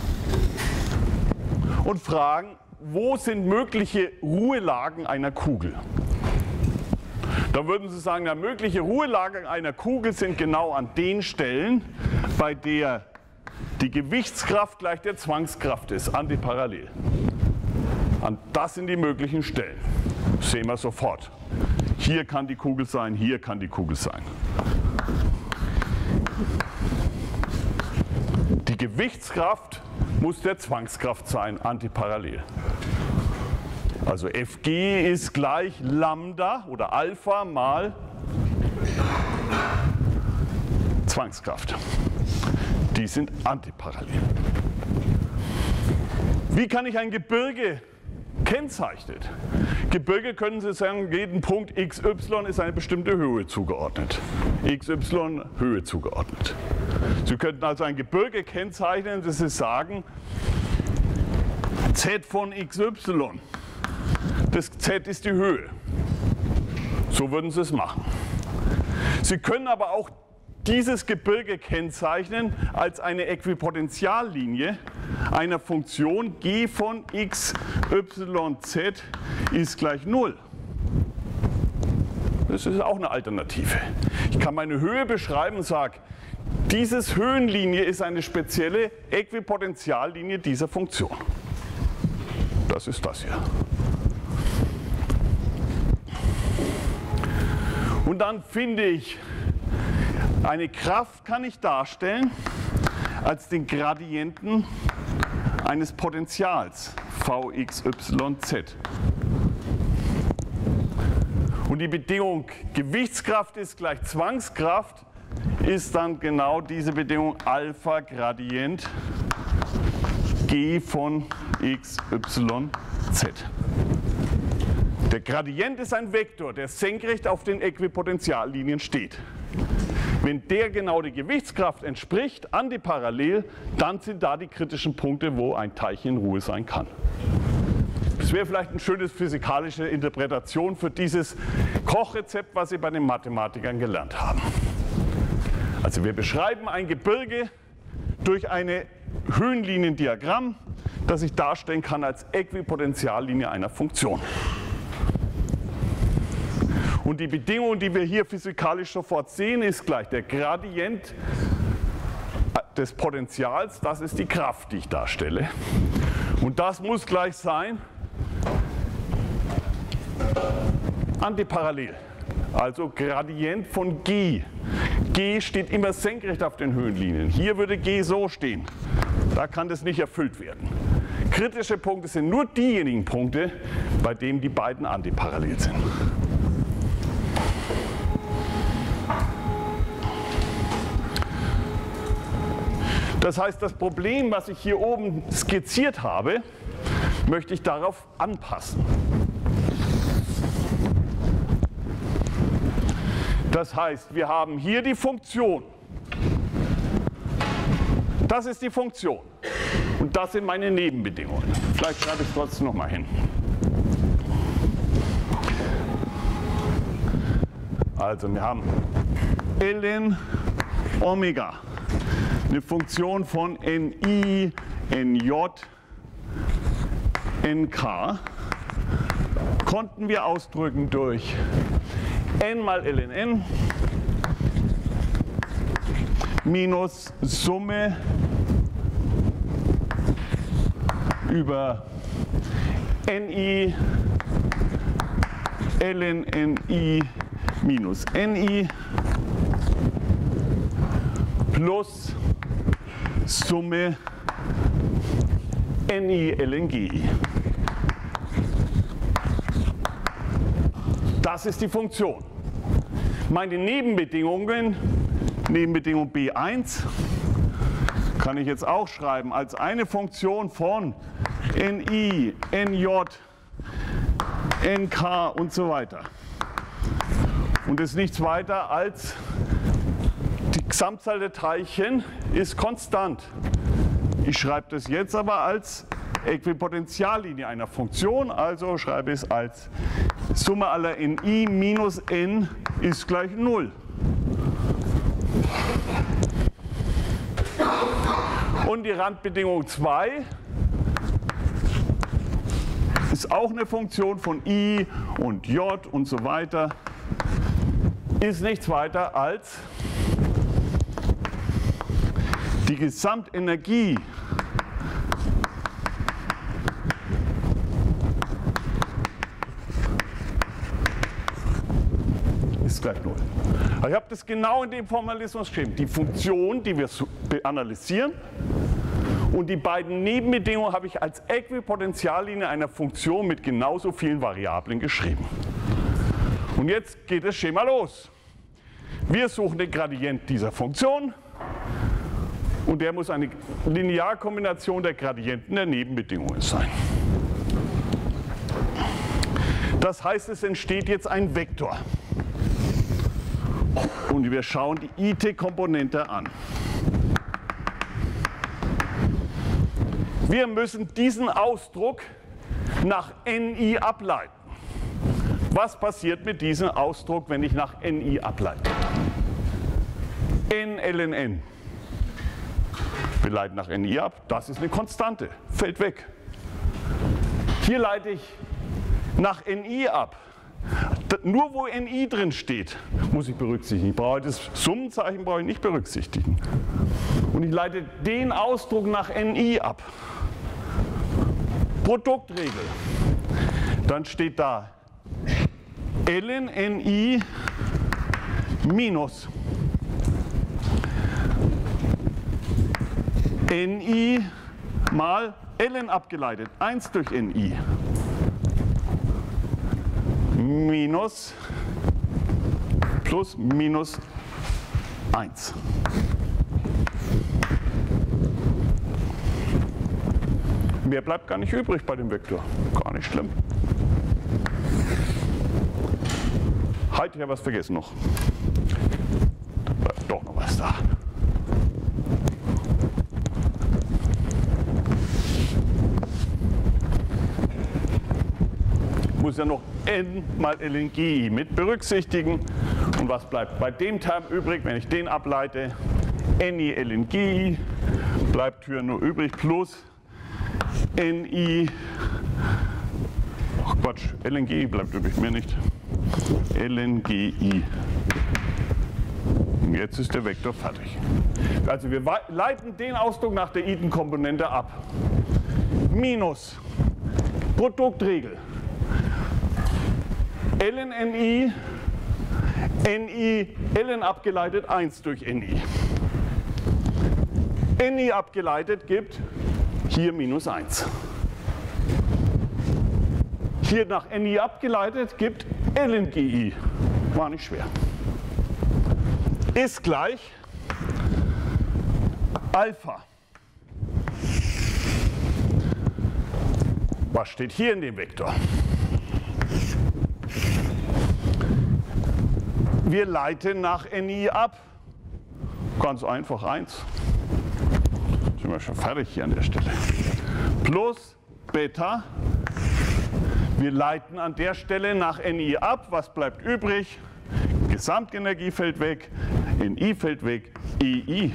und fragen, wo sind mögliche Ruhelagen einer Kugel? Da würden Sie sagen, ja, mögliche Ruhelagen einer Kugel sind genau an den Stellen, bei der die Gewichtskraft gleich der Zwangskraft ist, antiparallel. Und das sind die möglichen Stellen. Das sehen wir sofort. Hier kann die Kugel sein, hier kann die Kugel sein. Die Gewichtskraft muss der Zwangskraft sein, antiparallel. Also Fg ist gleich Lambda oder Alpha mal Zwangskraft. Die sind antiparallel. Wie kann ich ein Gebirge kennzeichnen? Gebirge können Sie sagen, jeden Punkt XY ist eine bestimmte Höhe zugeordnet. XY Höhe zugeordnet. Sie könnten also ein Gebirge kennzeichnen, dass Sie sagen, Z von XY. Das Z ist die Höhe. So würden Sie es machen. Sie können aber auch dieses Gebirge kennzeichnen als eine Äquipotentiallinie einer Funktion g von x, y, z ist gleich 0. Das ist auch eine Alternative. Ich kann meine Höhe beschreiben und sage, diese Höhenlinie ist eine spezielle Äquipotentiallinie dieser Funktion. Das ist das hier. Und dann finde ich, eine Kraft kann ich darstellen als den Gradienten eines Potentials Vxyz. Und die Bedingung Gewichtskraft ist gleich Zwangskraft ist dann genau diese Bedingung Alpha Gradient g von xyz. Der Gradient ist ein Vektor, der senkrecht auf den Äquipotentiallinien steht. Wenn der genau der Gewichtskraft entspricht, antiparallel, dann sind da die kritischen Punkte, wo ein Teilchen in Ruhe sein kann. Das wäre vielleicht eine schöne physikalische Interpretation für dieses Kochrezept, was Sie bei den Mathematikern gelernt haben. Also wir beschreiben ein Gebirge durch ein Höhenliniendiagramm, das ich darstellen kann als Äquipotentiallinie einer Funktion. Und die Bedingung, die wir hier physikalisch sofort sehen, ist gleich der Gradient des Potentials, das ist die Kraft, die ich darstelle. Und das muss gleich sein antiparallel, also Gradient von g. G steht immer senkrecht auf den Höhenlinien. Hier würde G so stehen. Da kann das nicht erfüllt werden. Kritische Punkte sind nur diejenigen Punkte, bei denen die beiden antiparallel sind. Das heißt, das Problem, was ich hier oben skizziert habe, möchte ich darauf anpassen. Das heißt, wir haben hier die Funktion. Das ist die Funktion. Und das sind meine Nebenbedingungen. Vielleicht schreibe ich es trotzdem noch mal hin. Also wir haben ln Omega. Eine Funktion von Ni, Nj, Nk konnten wir ausdrücken durch n mal ln n minus Summe über Ni ln Ni minus Ni plus Summe Ni ln Gi. Das ist die Funktion. Meine Nebenbedingungen, Nebenbedingung B1, kann ich jetzt auch schreiben als eine Funktion von Ni, Nj, Nk und so weiter. Und ist nichts weiter als die Gesamtzahl der Teilchen ist konstant. Ich schreibe das jetzt aber als Äquipotentiallinie einer Funktion, also schreibe ich es als Summe aller Ni minus n ist gleich 0. Und die Randbedingung 2 ist auch eine Funktion von I und J und so weiter, ist nichts weiter als die Gesamtenergie ist gleich 0. Ich habe das genau in dem Formalismus geschrieben. Die Funktion, die wir analysieren, und die beiden Nebenbedingungen habe ich als Äquipotentiallinie einer Funktion mit genauso vielen Variablen geschrieben. Und jetzt geht das Schema los. Wir suchen den Gradient dieser Funktion und der muss eine Linearkombination der Gradienten der Nebenbedingungen sein. Das heißt, es entsteht jetzt ein Vektor. Und wir schauen die IT-Komponente an. Wir müssen diesen Ausdruck nach NI ableiten. Was passiert mit diesem Ausdruck, wenn ich nach NI ableite? N ln n. Wir leiten nach NI ab, das ist eine Konstante, fällt weg. Hier leite ich nach NI ab. Nur wo NI drin steht, muss ich berücksichtigen. Ich brauche das Summenzeichen brauche ich nicht berücksichtigen. Und ich leite den Ausdruck nach NI ab. Produktregel. Dann steht da ln NI minus NI mal ln abgeleitet, 1 durch NI. Minus plus minus 1. Mehr bleibt gar nicht übrig bei dem Vektor. Gar nicht schlimm. Halt, ich habe was vergessen noch. Da bleibt doch noch was da. Muss ja noch n mal ln GI mit berücksichtigen. Und was bleibt bei dem Term übrig, wenn ich den ableite? NI ln GI bleibt hier nur übrig plus NI, ach Quatsch, ln GI bleibt übrig, mehr nicht. ln GI. Und jetzt ist der Vektor fertig. Also wir leiten den Ausdruck nach der Iden-Komponente ab. Minus Produktregel. ln NI, NI, ln abgeleitet 1 durch NI. NI abgeleitet gibt hier minus 1. Hier nach NI abgeleitet gibt ln GI. War nicht schwer. Ist gleich Alpha. Was steht hier in dem Vektor? Wir leiten nach NI ab. Ganz einfach 1. Sind wir schon fertig hier an der Stelle. Plus Beta. Wir leiten an der Stelle nach NI ab. Was bleibt übrig? Gesamtenergie fällt weg. NI fällt weg. EI.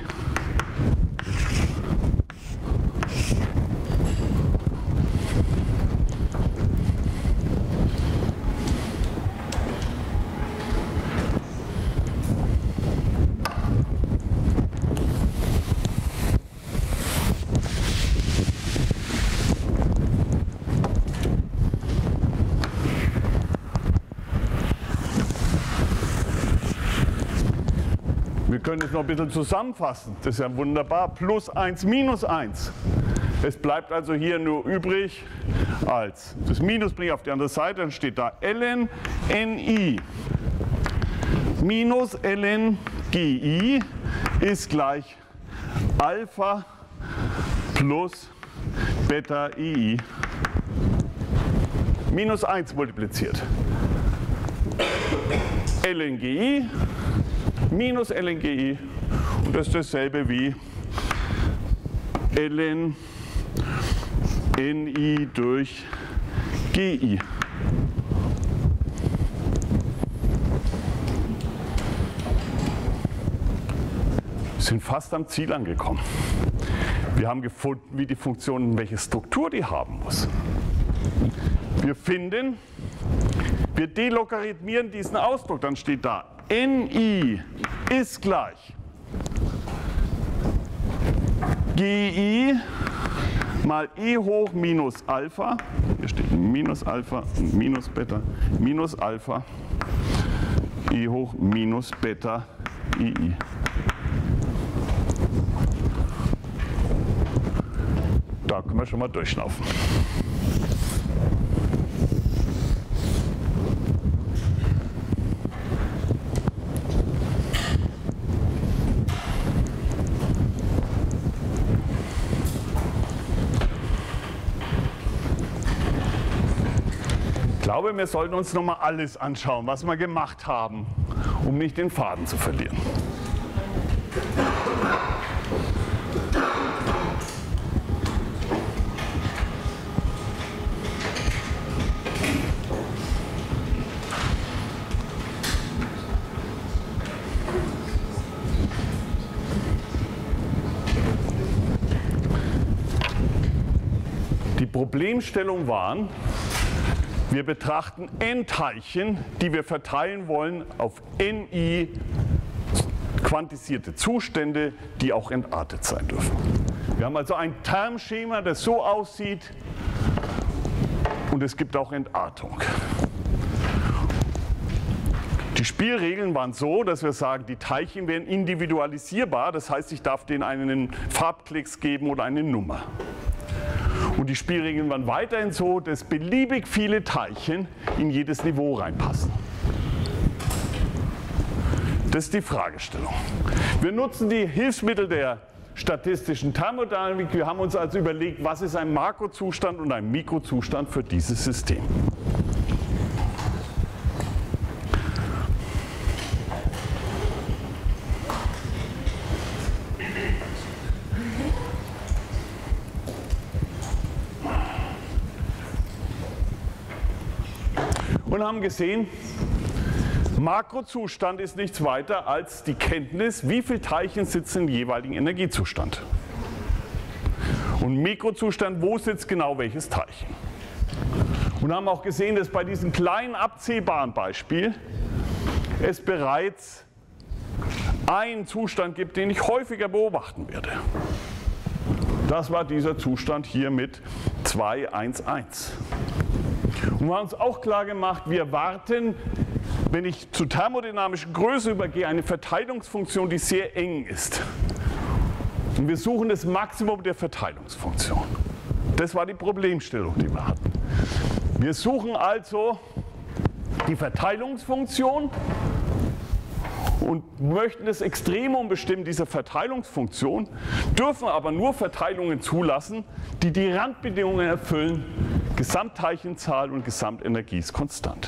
Wir können es noch ein bisschen zusammenfassen. Das ist ja wunderbar. Plus 1, minus 1. Es bleibt also hier nur übrig als, das Minus bringe ich auf die andere Seite, dann steht da ln NI minus ln GI ist gleich Alpha plus Beta II. Minus 1 multipliziert. ln GI minus ln GI und das ist dasselbe wie ln NI durch GI. Wir sind fast am Ziel angekommen. Wir haben gefunden, wie die Funktion, welche Struktur die haben muss. Wir delogarithmieren diesen Ausdruck, dann steht da NI ist gleich GI mal E hoch minus Alpha, hier steht minus Alpha und minus Beta, minus Alpha, E hoch minus Beta II. Da können wir schon mal durchschnaufen. glaube, wir sollten uns nochmal alles anschauen, was wir gemacht haben, um nicht den Faden zu verlieren. Die Problemstellung waren, wir betrachten n-Teilchen, die wir verteilen wollen auf ni quantisierte Zustände, die auch entartet sein dürfen. Wir haben also ein Termschema, das so aussieht, und es gibt auch Entartung. Die Spielregeln waren so, dass wir sagen, die Teilchen wären individualisierbar, das heißt, ich darf denen einen Farbklecks geben oder eine Nummer. Und die Spielregeln waren weiterhin so, dass beliebig viele Teilchen in jedes Niveau reinpassen. Das ist die Fragestellung. Wir nutzen die Hilfsmittel der statistischen Thermodynamik. Wir haben uns also überlegt, was ist ein Makrozustand und ein Mikrozustand für dieses System. Und haben gesehen, Makrozustand ist nichts weiter als die Kenntnis, wie viele Teilchen sitzen im jeweiligen Energiezustand. Und Mikrozustand, wo sitzt genau welches Teilchen. Und haben auch gesehen, dass bei diesem kleinen abzählbaren Beispiel es bereits einen Zustand gibt, den ich häufiger beobachten werde. Das war dieser Zustand hier mit 2, 1, 1. Und wir haben uns auch klar gemacht, wir erwarten, wenn ich zur thermodynamischen Größe übergehe, eine Verteilungsfunktion, die sehr eng ist. Und wir suchen das Maximum der Verteilungsfunktion. Das war die Problemstellung, die wir hatten. Wir suchen also die Verteilungsfunktion und möchten das Extremum bestimmen dieser Verteilungsfunktion, dürfen aber nur Verteilungen zulassen, die die Randbedingungen erfüllen. Gesamtteilchenzahl und Gesamtenergie ist konstant.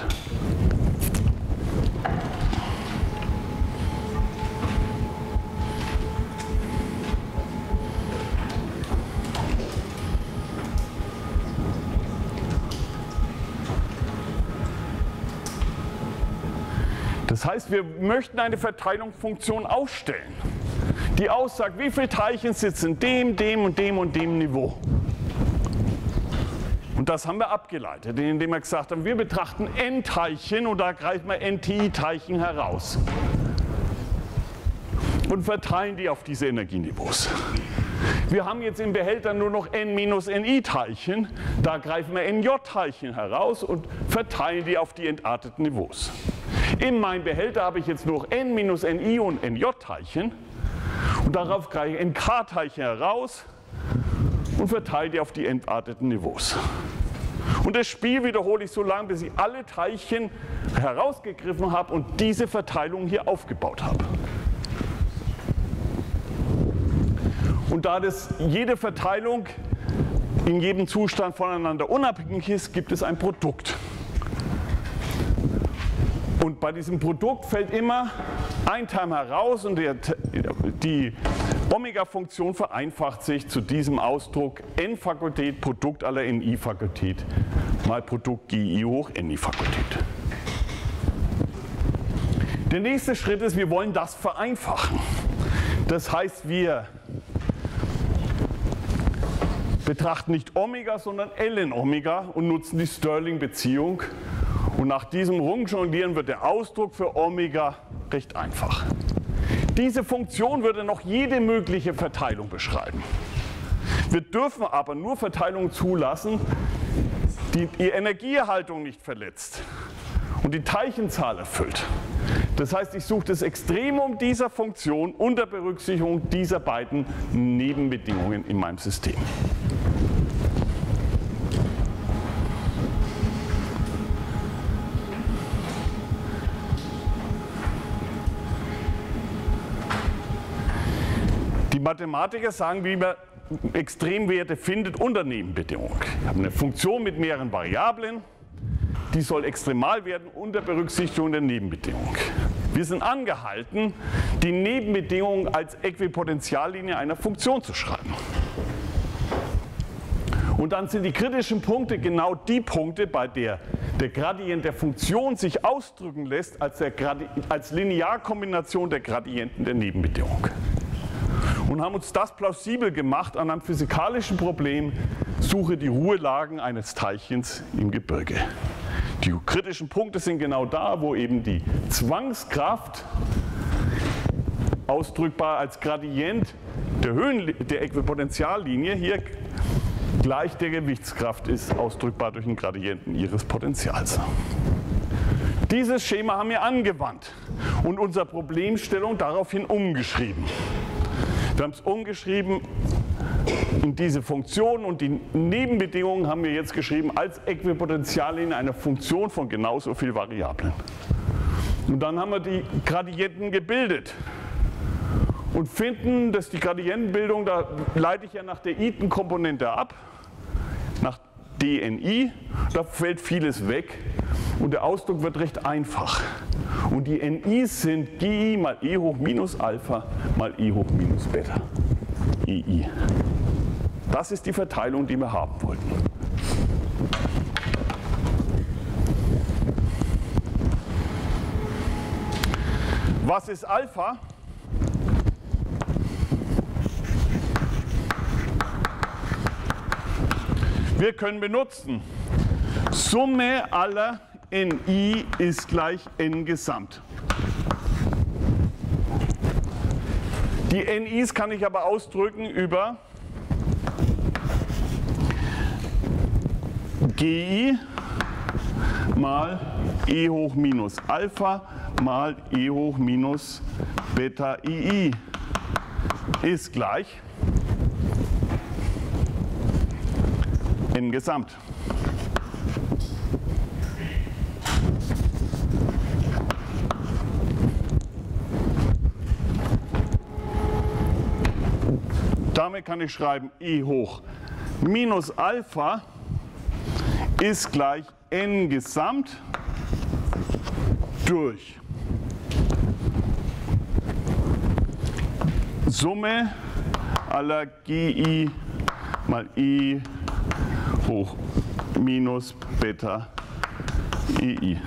Das heißt, wir möchten eine Verteilungsfunktion ausstellen, die aussagt, wie viele Teilchen sitzen in dem, dem und dem und dem Niveau. Und das haben wir abgeleitet, indem wir gesagt haben, wir betrachten n-Teilchen und da greifen wir nTi-Teilchen heraus und verteilen die auf diese Energieniveaus. Wir haben jetzt im Behälter nur noch n-Ni-Teilchen, da greifen wir nJ-Teilchen heraus und verteilen die auf die entarteten Niveaus. In meinem Behälter habe ich jetzt nur noch n-Ni und nJ-Teilchen und darauf greife ich nK-Teilchen heraus und verteile die auf die entarteten Niveaus. Und das Spiel wiederhole ich so lange, bis ich alle Teilchen herausgegriffen habe und diese Verteilung hier aufgebaut habe. Und da jede Verteilung in jedem Zustand voneinander unabhängig ist, gibt es ein Produkt. Und bei diesem Produkt fällt immer ein Term heraus und die Omega-Funktion vereinfacht sich zu diesem Ausdruck n-Fakultät Produkt aller ni-Fakultät mal Produkt GI hoch ni-Fakultät. Der nächste Schritt ist, wir wollen das vereinfachen. Das heißt, wir betrachten nicht Omega, sondern ln Omega und nutzen die Stirling-Beziehung. Und nach diesem Rumjonglieren wird der Ausdruck für Omega recht einfach. Diese Funktion würde noch jede mögliche Verteilung beschreiben. Wir dürfen aber nur Verteilungen zulassen, die die Energieerhaltung nicht verletzt und die Teilchenzahl erfüllt. Das heißt, ich suche das Extremum dieser Funktion unter Berücksichtigung dieser beiden Nebenbedingungen in meinem System. Die Mathematiker sagen, wie man Extremwerte findet unter Nebenbedingungen. Ich habe eine Funktion mit mehreren Variablen, die soll extremal werden unter Berücksichtigung der Nebenbedingung. Wir sind angehalten, die Nebenbedingung als Äquipotentiallinie einer Funktion zu schreiben. Und dann sind die kritischen Punkte genau die Punkte, bei der der Gradient der Funktion sich ausdrücken lässt als Linearkombination der Gradienten der Nebenbedingung. Und haben uns das plausibel gemacht an einem physikalischen Problem, suche die Ruhelagen eines Teilchens im Gebirge. Die kritischen Punkte sind genau da, wo eben die Zwangskraft, ausdrückbar als Gradient der Äquipotentiallinie, hier gleich der Gewichtskraft ist, ausdrückbar durch den Gradienten ihres Potentials. Dieses Schema haben wir angewandt und unsere Problemstellung daraufhin umgeschrieben. Wir haben es umgeschrieben in diese Funktion und die Nebenbedingungen haben wir jetzt geschrieben als Äquipotentiallinie einer Funktion von genauso viel Variablen. Und dann haben wir die Gradienten gebildet und finden, dass die Gradientenbildung, da leite ich ja nach der iten-Komponente ab, nach dni, da fällt vieles weg und der Ausdruck wird recht einfach. Und die ni's sind gi mal e hoch minus Alpha mal e hoch minus Beta, ei. Das ist die Verteilung, die wir haben wollten. Was ist Alpha? Wir können benutzen, Summe aller ni ist gleich n Gesamt. Die ni's kann ich aber ausdrücken über gi mal e hoch minus Alpha mal e hoch minus Beta ii ist gleich n Gesamt. Damit kann ich schreiben, e hoch minus Alpha ist gleich n Gesamt durch Summe aller gi mal e hoch minus Beta ei.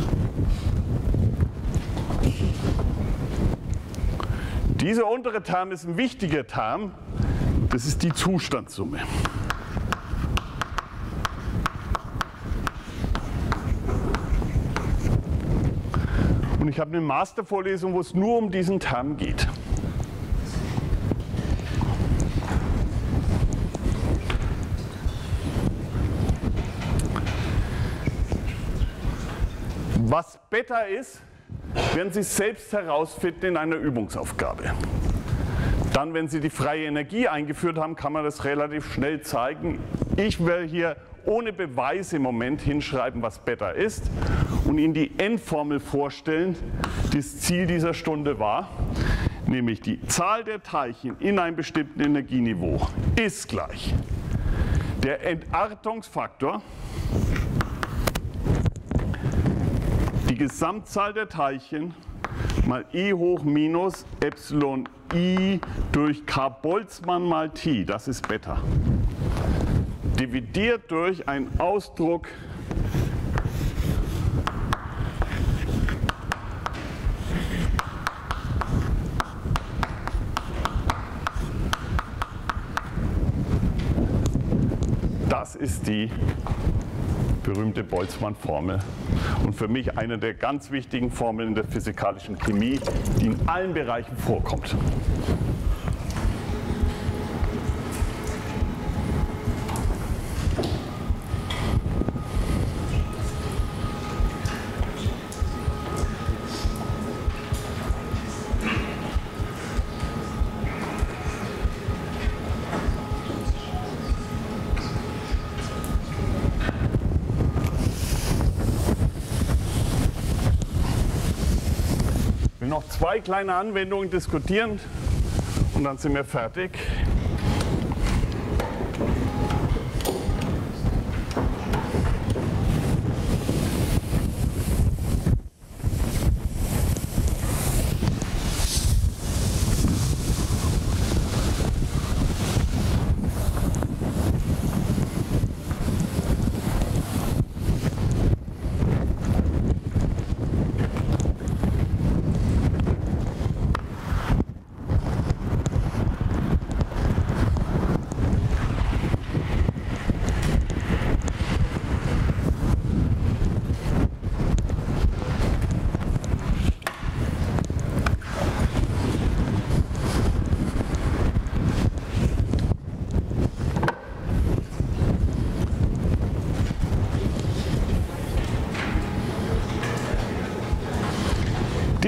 Dieser untere Term ist ein wichtiger Term, das ist die Zustandssumme. Und ich habe eine Mastervorlesung, wo es nur um diesen Term geht. Was Beta ist, werden Sie selbst herausfinden in einer Übungsaufgabe. Dann, wenn Sie die freie Energie eingeführt haben, kann man das relativ schnell zeigen. Ich werde hier ohne Beweise im Moment hinschreiben, was Beta ist und Ihnen die Endformel vorstellen, die das Ziel dieser Stunde war, nämlich die Zahl der Teilchen in einem bestimmten Energieniveau ist gleich der Entartungsfaktor, die Gesamtzahl der Teilchen mal e hoch minus Epsilon i durch k Boltzmann mal t, das ist Beta, dividiert durch einen Ausdruck das ist die berühmte Boltzmann-Formel und für mich eine der ganz wichtigen Formeln der physikalischen Chemie, die in allen Bereichen vorkommt. Noch zwei kleine Anwendungen diskutieren und dann sind wir fertig.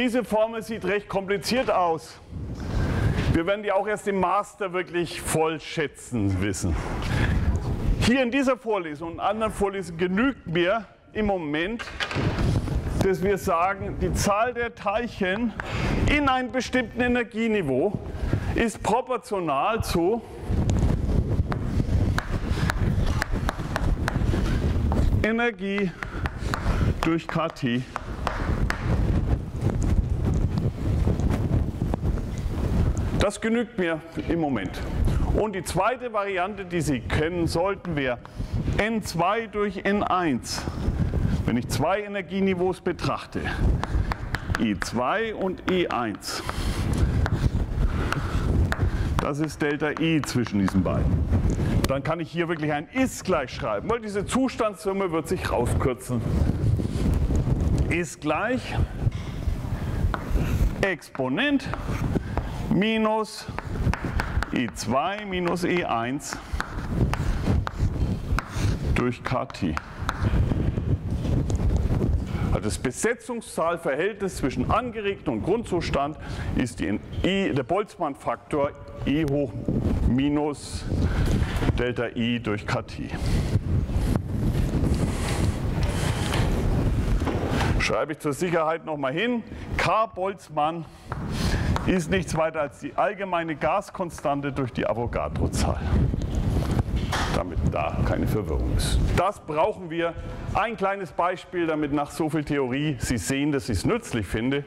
Diese Formel sieht recht kompliziert aus. Wir werden die auch erst im Master wirklich voll schätzen wissen. Hier in dieser Vorlesung und anderen Vorlesungen genügt mir im Moment, dass wir sagen, die Zahl der Teilchen in einem bestimmten Energieniveau ist proportional zu Energie durch kT. Das genügt mir im Moment. Und die zweite Variante, die Sie kennen sollten, wäre N2 durch N1. Wenn ich zwei Energieniveaus betrachte, I2 und I1. Das ist Delta I zwischen diesen beiden. Dann kann ich hier wirklich ein Ist gleich schreiben, weil diese Zustandssumme wird sich rauskürzen. Ist gleich Exponent minus I2 minus I1 durch kT. Also das Besetzungszahlverhältnis zwischen angeregtem und Grundzustand ist der Boltzmann-Faktor I hoch minus Delta I durch kT. Schreibe ich zur Sicherheit nochmal hin. K Boltzmann ist nichts weiter als die allgemeine Gaskonstante durch die Avogadro-Zahl. Damit da keine Verwirrung ist. Das brauchen wir. Ein kleines Beispiel, damit nach so viel Theorie Sie sehen, dass ich es nützlich finde.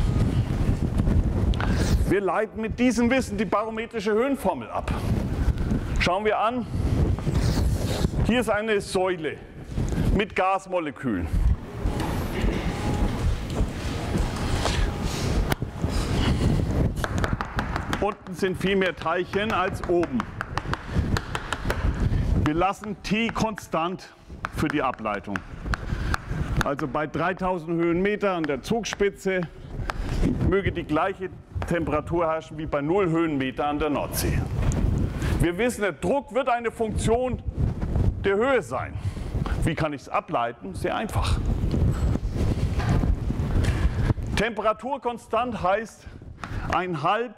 Wir leiten mit diesem Wissen die barometrische Höhenformel ab. Schauen wir an. Hier ist eine Säule mit Gasmolekülen. Unten sind viel mehr Teilchen als oben. Wir lassen T konstant für die Ableitung. Also bei 3000 Höhenmeter an der Zugspitze möge die gleiche Temperatur herrschen wie bei 0 Höhenmeter an der Nordsee. Wir wissen, der Druck wird eine Funktion der Höhe sein. Wie kann ich es ableiten? Sehr einfach. Temperaturkonstant heißt 1/2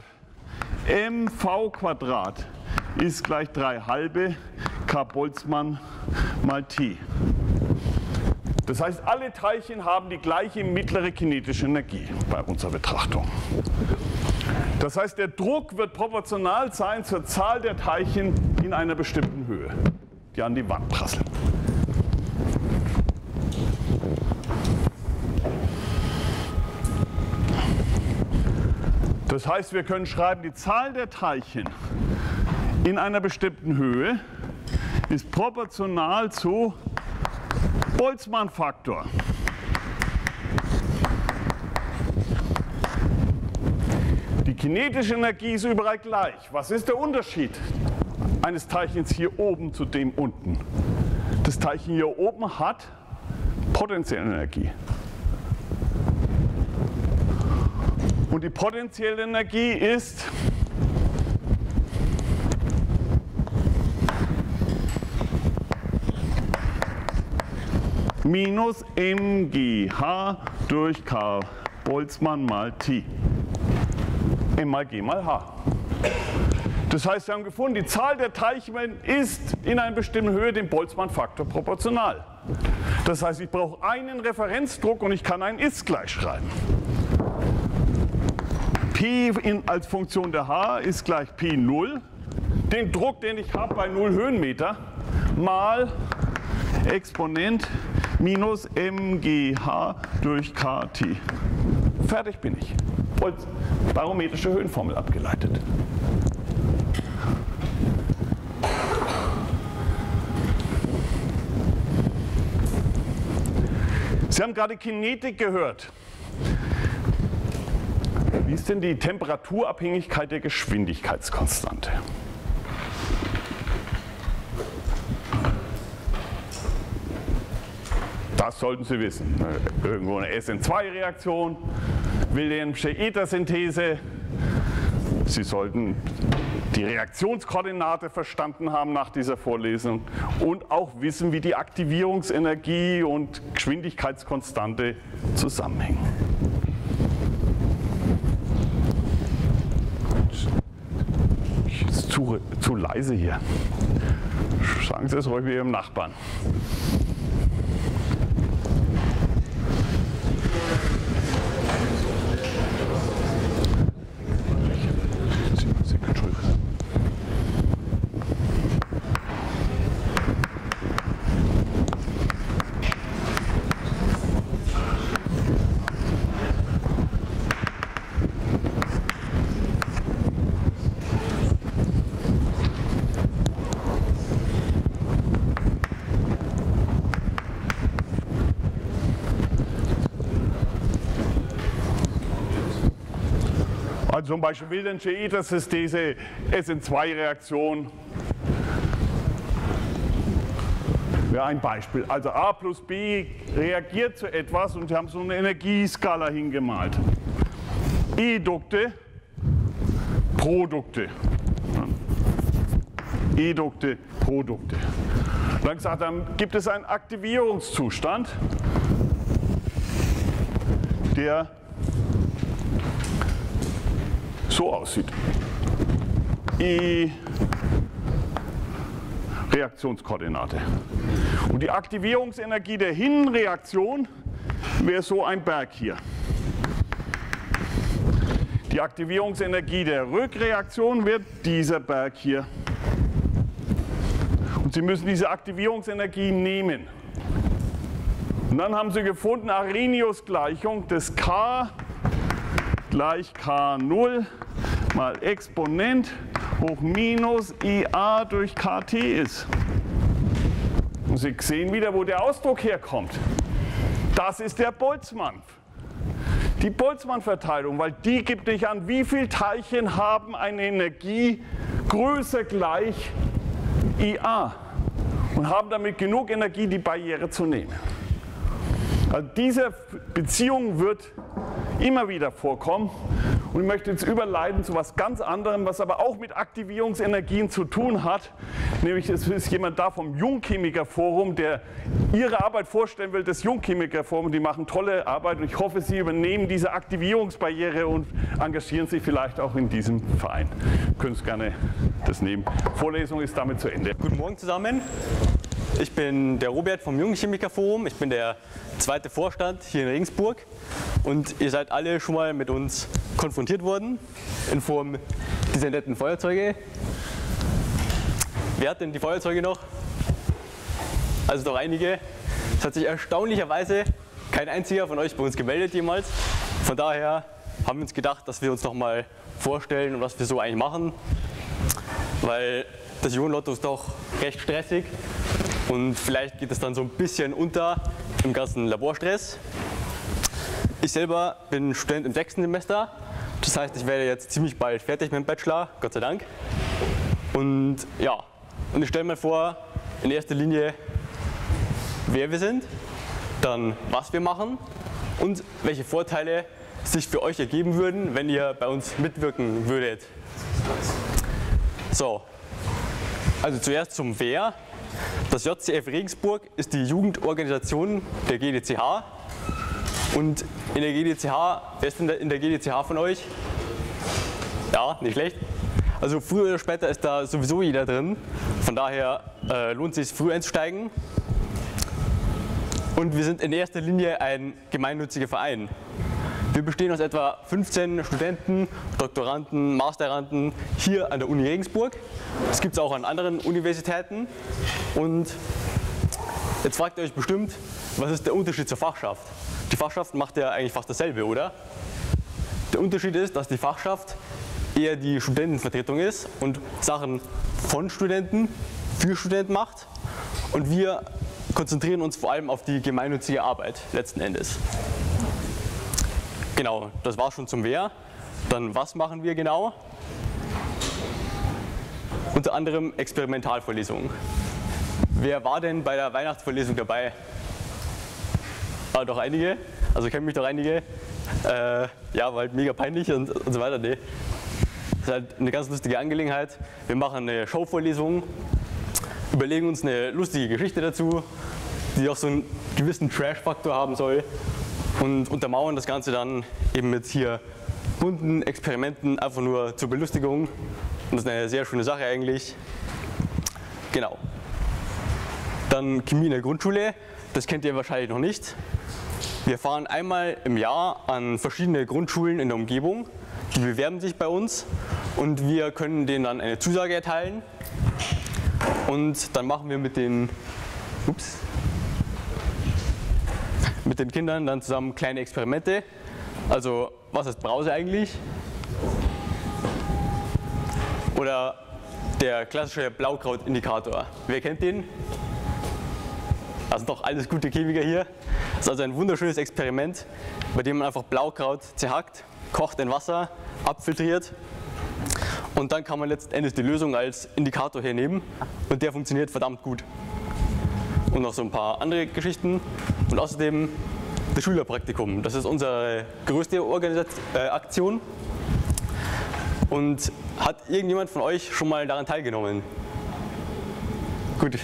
mv² ist gleich 3/2 K Boltzmann mal T. Das heißt, alle Teilchen haben die gleiche mittlere kinetische Energie bei unserer Betrachtung. Das heißt, der Druck wird proportional sein zur Zahl der Teilchen in einer bestimmten Höhe, die an die Wand prasseln. Das heißt, wir können schreiben, die Zahl der Teilchen in einer bestimmten Höhe ist proportional zu Boltzmann-Faktor. Die kinetische Energie ist überall gleich. Was ist der Unterschied eines Teilchens hier oben zu dem unten? Das Teilchen hier oben hat potenzielle Energie. Und die potenzielle Energie ist minus mgh durch K Boltzmann mal T. M mal G mal H. Das heißt, wir haben gefunden, die Zahl der Teilchen ist in einer bestimmten Höhe dem Boltzmann-Faktor proportional. Das heißt, ich brauche einen Referenzdruck und ich kann ein Ist gleich schreiben. P als Funktion der H ist gleich P0, den Druck, den ich habe bei 0 Höhenmeter, mal Exponent minus mgh durch kT. Fertig bin ich. Barometrische Höhenformel abgeleitet. Sie haben gerade Kinetik gehört. Wie ist denn die Temperaturabhängigkeit der Geschwindigkeitskonstante? Das sollten Sie wissen. Irgendwo eine SN2-Reaktion, Wilhelmsche Ether-Synthese. Sie sollten die Reaktionskoordinate verstanden haben nach dieser Vorlesung und auch wissen, wie die Aktivierungsenergie und Geschwindigkeitskonstante zusammenhängen. ist zu leise hier. Sagen Sie es ruhig wie Ihrem Nachbarn. Also zum Beispiel Wildernsche, das ist diese SN2-Reaktion. Ja, ein Beispiel. Also A plus B reagiert zu etwas und Sie haben so eine Energieskala hingemalt. Edukte, Produkte. Edukte, Produkte. Dann gesagt, dann gibt es einen Aktivierungszustand, der so aussieht. Reaktionskoordinate. Und die Aktivierungsenergie der Hinreaktion wäre so ein Berg hier. Die Aktivierungsenergie der Rückreaktion wird dieser Berg hier. Und Sie müssen diese Aktivierungsenergie nehmen. Und dann haben Sie gefunden, Arrhenius-Gleichung des K gleich K0 mal Exponent hoch minus IA durch KT ist. Und Sie sehen wieder, wo der Ausdruck herkommt. Das ist der Boltzmann. Die Boltzmann-Verteilung, weil die gibt dich an, wie viele Teilchen haben eine Energie größer gleich IA und haben damit genug Energie, die Barriere zu nehmen. Also diese Beziehung wird immer wieder vorkommen. Und ich möchte jetzt überleiten zu etwas ganz anderem, was aber auch mit Aktivierungsenergien zu tun hat. Nämlich es ist jemand da vom Jungchemikerforum, der ihre Arbeit vorstellen will, das Jungchemikerforum. Die machen tolle Arbeit und ich hoffe, Sie übernehmen diese Aktivierungsbarriere und engagieren sich vielleicht auch in diesem Verein. Können Sie gerne das nehmen. Vorlesung ist damit zu Ende. Guten Morgen zusammen. Ich bin der Robert vom Jungchemikerforum. Ich bin der zweite Vorstand hier in Regensburg. Und ihr seid alle schon mal mit uns konfrontiert worden in Form dieser netten Feuerzeuge. Wer hat denn die Feuerzeuge noch? Also doch einige. Es hat sich erstaunlicherweise kein einziger von euch bei uns gemeldet jemals. Von daher haben wir uns gedacht, dass wir uns noch mal vorstellen und was wir so eigentlich machen. Weil das Ionenlotto ist doch recht stressig und vielleicht geht es dann so ein bisschen unter im ganzen Laborstress. Ich selber bin Student im 6. Semester, das heißt, ich werde jetzt ziemlich bald fertig mit dem Bachelor, Gott sei Dank. Und ja, und ich stelle mir vor, in erster Linie, wer wir sind, dann was wir machen und welche Vorteile sich für euch ergeben würden, wenn ihr bei uns mitwirken würdet. So, also zuerst zum Wer. Das JCF Regensburg ist die Jugendorganisation der GDCH. Und in der GDCH, wer ist denn in der GDCH von euch? Ja, nicht schlecht. Also früher oder später ist da sowieso jeder drin. Von daher lohnt es sich, früh einzusteigen. Und wir sind in erster Linie ein gemeinnütziger Verein. Wir bestehen aus etwa 15 Studenten, Doktoranden, Masteranden hier an der Uni Regensburg. Das gibt es auch an anderen Universitäten. Und jetzt fragt ihr euch bestimmt, was ist der Unterschied zur Fachschaft? Die Fachschaft macht ja eigentlich fast dasselbe, oder? Der Unterschied ist, dass die Fachschaft eher die Studentenvertretung ist und Sachen von Studenten für Studenten macht. Und wir konzentrieren uns vor allem auf die gemeinnützige Arbeit letzten Endes. Genau, das war schon zum Wer. Dann was machen wir genau? Unter anderem Experimentalvorlesungen. Wer war denn bei der Weihnachtsvorlesung dabei? Ah, doch einige, also kennen mich doch einige. Ja, war halt mega peinlich und so weiter. Nee. Das ist halt eine ganz lustige Angelegenheit. Wir machen eine Showvorlesung, überlegen uns eine lustige Geschichte dazu, die auch so einen gewissen Trash-Faktor haben soll und untermauern das Ganze dann eben mit hier bunten Experimenten, einfach nur zur Belustigung. Und das ist eine sehr schöne Sache eigentlich. Genau. Dann Chemie in der Grundschule, das kennt ihr wahrscheinlich noch nicht. Wir fahren einmal im Jahr an verschiedene Grundschulen in der Umgebung. Die bewerben sich bei uns und wir können denen dann eine Zusage erteilen. Und dann machen wir mit den Kindern dann zusammen kleine Experimente. Also, was ist Brause eigentlich? Oder der klassische Blaukrautindikator. Wer kennt den? Das sind doch alles gute Chemiker hier. Das ist also ein wunderschönes Experiment, bei dem man einfach Blaukraut zerhackt, kocht in Wasser, abfiltriert und dann kann man letztendlich die Lösung als Indikator hernehmen und der funktioniert verdammt gut. Und noch so ein paar andere Geschichten und außerdem das Schülerpraktikum. Das ist unsere größte Aktion. Und hat irgendjemand von euch schon mal daran teilgenommen? Gut.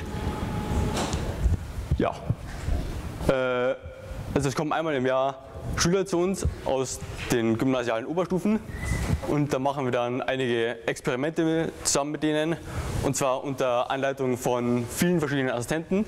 Ja. Also es kommen einmal im Jahr Schüler zu uns aus den gymnasialen Oberstufen und da machen wir dann einige Experimente zusammen mit denen und zwar unter Anleitung von vielen verschiedenen Assistenten.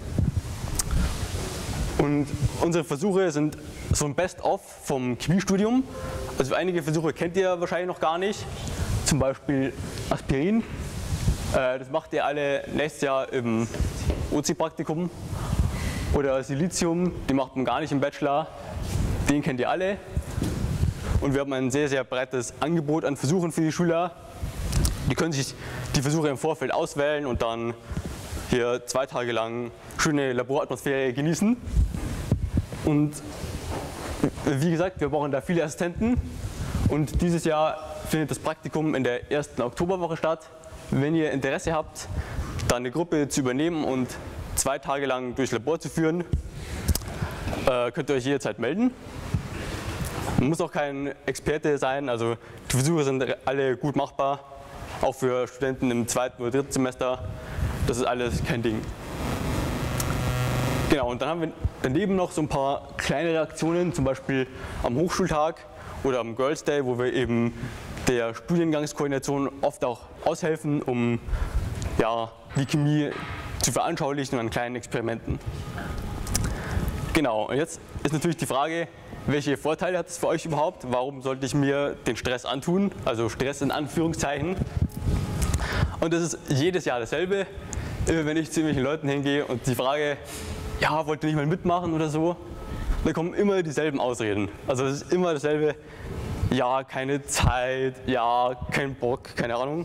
Und unsere Versuche sind so ein Best-of vom Chemiestudium. Also einige Versuche kennt ihr wahrscheinlich noch gar nicht. Zum Beispiel Aspirin. Das macht ihr alle nächstes Jahr im OC-Praktikum. Oder Silizium, die macht man gar nicht im Bachelor. Den kennt ihr alle. Und wir haben ein sehr, sehr breites Angebot an Versuchen für die Schüler. Die können sich die Versuche im Vorfeld auswählen und dann hier 2 Tage lang schöne Laboratmosphäre genießen. Und wie gesagt, wir brauchen da viele Assistenten. Und dieses Jahr findet das Praktikum in der ersten Oktoberwoche statt. Wenn ihr Interesse habt, da eine Gruppe zu übernehmen und 2 Tage lang durchs Labor zu führen, könnt ihr euch jederzeit melden. Man muss auch kein Experte sein, also die Versuche sind alle gut machbar, auch für Studenten im 2. oder 3. Semester. Das ist alles kein Ding. Genau, und dann haben wir daneben noch so ein paar kleinere Aktionen, zum Beispiel am Hochschultag oder am Girls Day, wo wir eben der Studiengangskoordination oft auch aushelfen, um ja, die Chemie zu veranschaulichen an kleinen Experimenten. Genau, und jetzt ist natürlich die Frage, welche Vorteile hat es für euch überhaupt? Warum sollte ich mir den Stress antun? Also Stress in Anführungszeichen. Und das ist jedes Jahr dasselbe. Immer wenn ich zu irgendwelchen Leuten hingehe und die frage, ja, wollt ihr nicht mal mitmachen oder so, dann kommen immer dieselben Ausreden. Also es ist immer dasselbe, ja, keine Zeit, ja, kein Bock, keine Ahnung.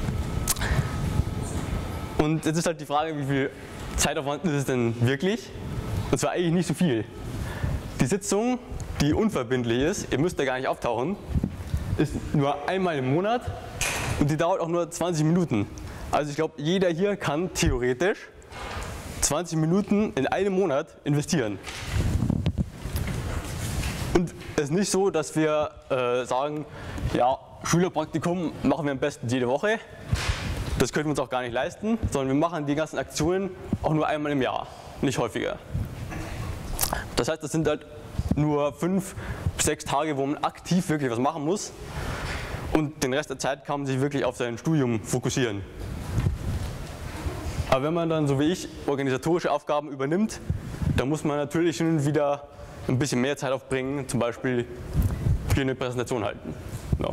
Und jetzt ist halt die Frage, wie viel Zeitaufwand ist es denn wirklich? Und zwar eigentlich nicht so viel. Die Sitzung, die unverbindlich ist, ihr müsst da gar nicht auftauchen, ist nur einmal im Monat und die dauert auch nur 20 Minuten. Also ich glaube, jeder hier kann theoretisch 20 Minuten in einem Monat investieren. Und es ist nicht so, dass wir sagen, ja, Schülerpraktikum machen wir am besten jede Woche. Das können wir uns auch gar nicht leisten, sondern wir machen die ganzen Aktionen auch nur einmal im Jahr, nicht häufiger. Das heißt, das sind halt nur 5 bis 6 Tage, wo man aktiv wirklich was machen muss und den Rest der Zeit kann man sich wirklich auf sein Studium fokussieren. Aber wenn man dann, so wie ich, organisatorische Aufgaben übernimmt, dann muss man natürlich schon wieder ein bisschen mehr Zeit aufbringen, zum Beispiel hier eine Präsentation halten. Ja.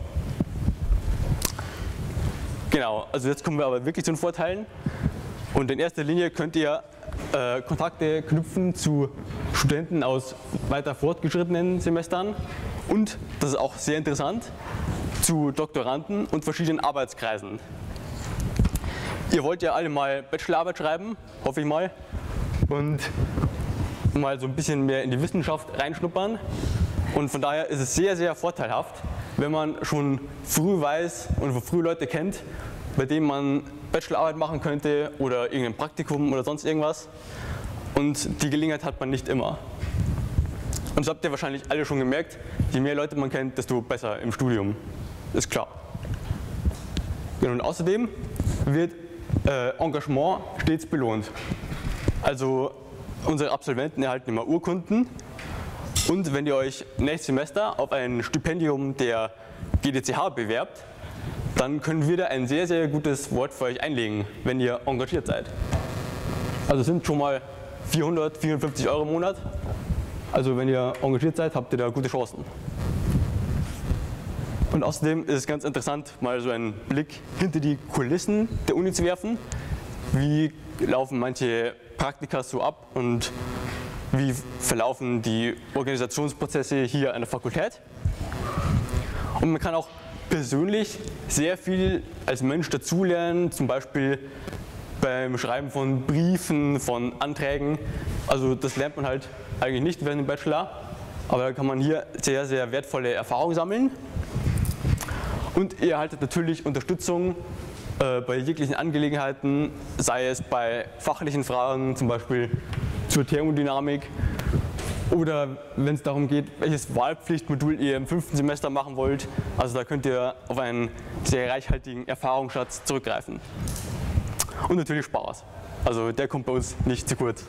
Genau, also jetzt kommen wir aber wirklich zu den Vorteilen. Und in erster Linie könnt ihr Kontakte knüpfen zu Studenten aus weiter fortgeschrittenen Semestern und, das ist auch sehr interessant, zu Doktoranden und verschiedenen Arbeitskreisen. Ihr wollt ja alle mal Bachelorarbeit schreiben, hoffe ich mal, und mal so ein bisschen mehr in die Wissenschaft reinschnuppern. Und von daher ist es sehr, sehr vorteilhaft, wenn man schon früh weiß und früh Leute kennt, bei denen man Bachelorarbeit machen könnte oder irgendein Praktikum oder sonst irgendwas. Und die Gelegenheit hat man nicht immer. Und das habt ihr wahrscheinlich alle schon gemerkt, je mehr Leute man kennt, desto besser im Studium. Ist klar. Und außerdem wird Engagement stets belohnt. Also unsere Absolventen erhalten immer Urkunden. Und wenn ihr euch nächstes Semester auf ein Stipendium der GDCH bewerbt, dann können wir da ein sehr, sehr gutes Wort für euch einlegen, wenn ihr engagiert seid. Also es sind schon mal 400, 450 € im Monat. Also wenn ihr engagiert seid, habt ihr da gute Chancen. Und außerdem ist es ganz interessant, mal so einen Blick hinter die Kulissen der Uni zu werfen. Wie laufen manche Praktika so ab und wie verlaufen die Organisationsprozesse hier an der Fakultät. Und man kann auch persönlich sehr viel als Mensch dazulernen, zum Beispiel beim Schreiben von Briefen, von Anträgen. Also das lernt man halt eigentlich nicht während dem Bachelor, aber da kann man hier sehr, sehr wertvolle Erfahrungen sammeln. Und ihr erhaltet natürlich Unterstützung bei jeglichen Angelegenheiten, sei es bei fachlichen Fragen, zum Beispiel zur Thermodynamik, oder wenn es darum geht, welches Wahlpflichtmodul ihr im 5. Semester machen wollt. Also da könnt ihr auf einen sehr reichhaltigen Erfahrungsschatz zurückgreifen. Und natürlich Spaß. Also der kommt bei uns nicht zu kurz.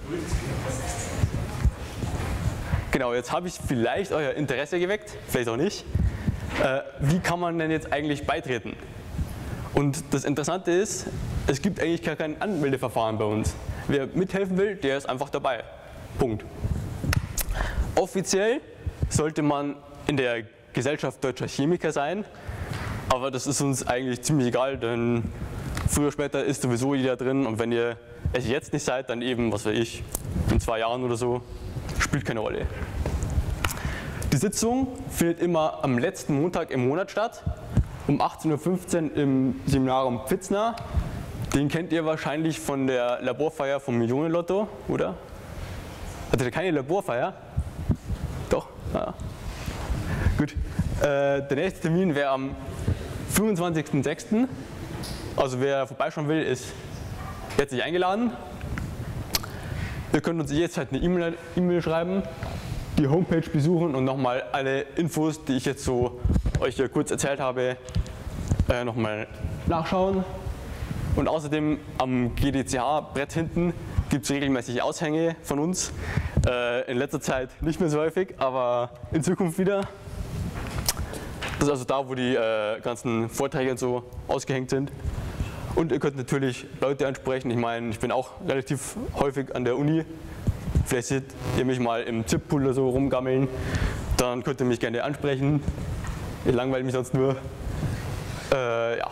Genau, jetzt habe ich vielleicht euer Interesse geweckt, vielleicht auch nicht. Wie kann man denn jetzt eigentlich beitreten? Und das Interessante ist, es gibt eigentlich gar kein Anmeldeverfahren bei uns. Wer mithelfen will, der ist einfach dabei. Punkt. Offiziell sollte man in der Gesellschaft Deutscher Chemiker sein, aber das ist uns eigentlich ziemlich egal, denn früher oder später ist sowieso jeder drin und wenn ihr es jetzt nicht seid, dann eben, was weiß ich, in 2 Jahren oder so, spielt keine Rolle. Die Sitzung findet immer am letzten Montag im Monat statt, um 18:15 Uhr im Seminarium Pfitzner. Den kennt ihr wahrscheinlich von der Laborfeier vom Millionenlotto, oder? Hattet ihr keine Laborfeier? Doch? Ja. Gut. Der nächste Termin wäre am 25.06. Also wer vorbeischauen will, ist herzlich eingeladen. Ihr könnt uns jederzeit eine E-Mail schreiben, die Homepage besuchen und nochmal alle Infos, die ich jetzt so euch hier kurz erzählt habe, nochmal nachschauen. Und außerdem am GDCH-Brett hinten gibt es regelmäßig Aushänge von uns. In letzter Zeit nicht mehr so häufig, aber in Zukunft wieder. Das ist also da, wo die ganzen Vorträge und so ausgehängt sind. Und ihr könnt natürlich Leute ansprechen. Ich meine, ich bin auch relativ häufig an der Uni. Vielleicht seht ihr mich mal im ZIP-Pool oder so rumgammeln. Dann könnt ihr mich gerne ansprechen. Ihr langweilt mich sonst nur. Ja.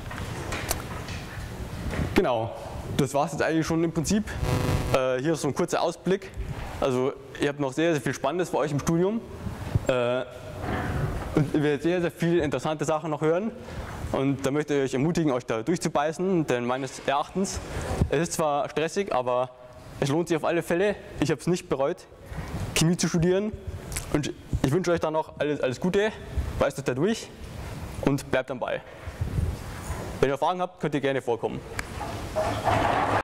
Genau, das war es jetzt eigentlich schon im Prinzip. Hier ist so ein kurzer Ausblick. Also ihr habt noch sehr, sehr viel Spannendes für euch im Studium. Und ihr werdet sehr, sehr viele interessante Sachen noch hören. Und da möchte ich euch ermutigen, euch da durchzubeißen, denn meines Erachtens, es ist zwar stressig, aber es lohnt sich auf alle Fälle. Ich habe es nicht bereut, Chemie zu studieren. Und ich wünsche euch dann noch alles Gute, beißt euch da durch und bleibt dabei. Wenn ihr Fragen habt, könnt ihr gerne vorkommen.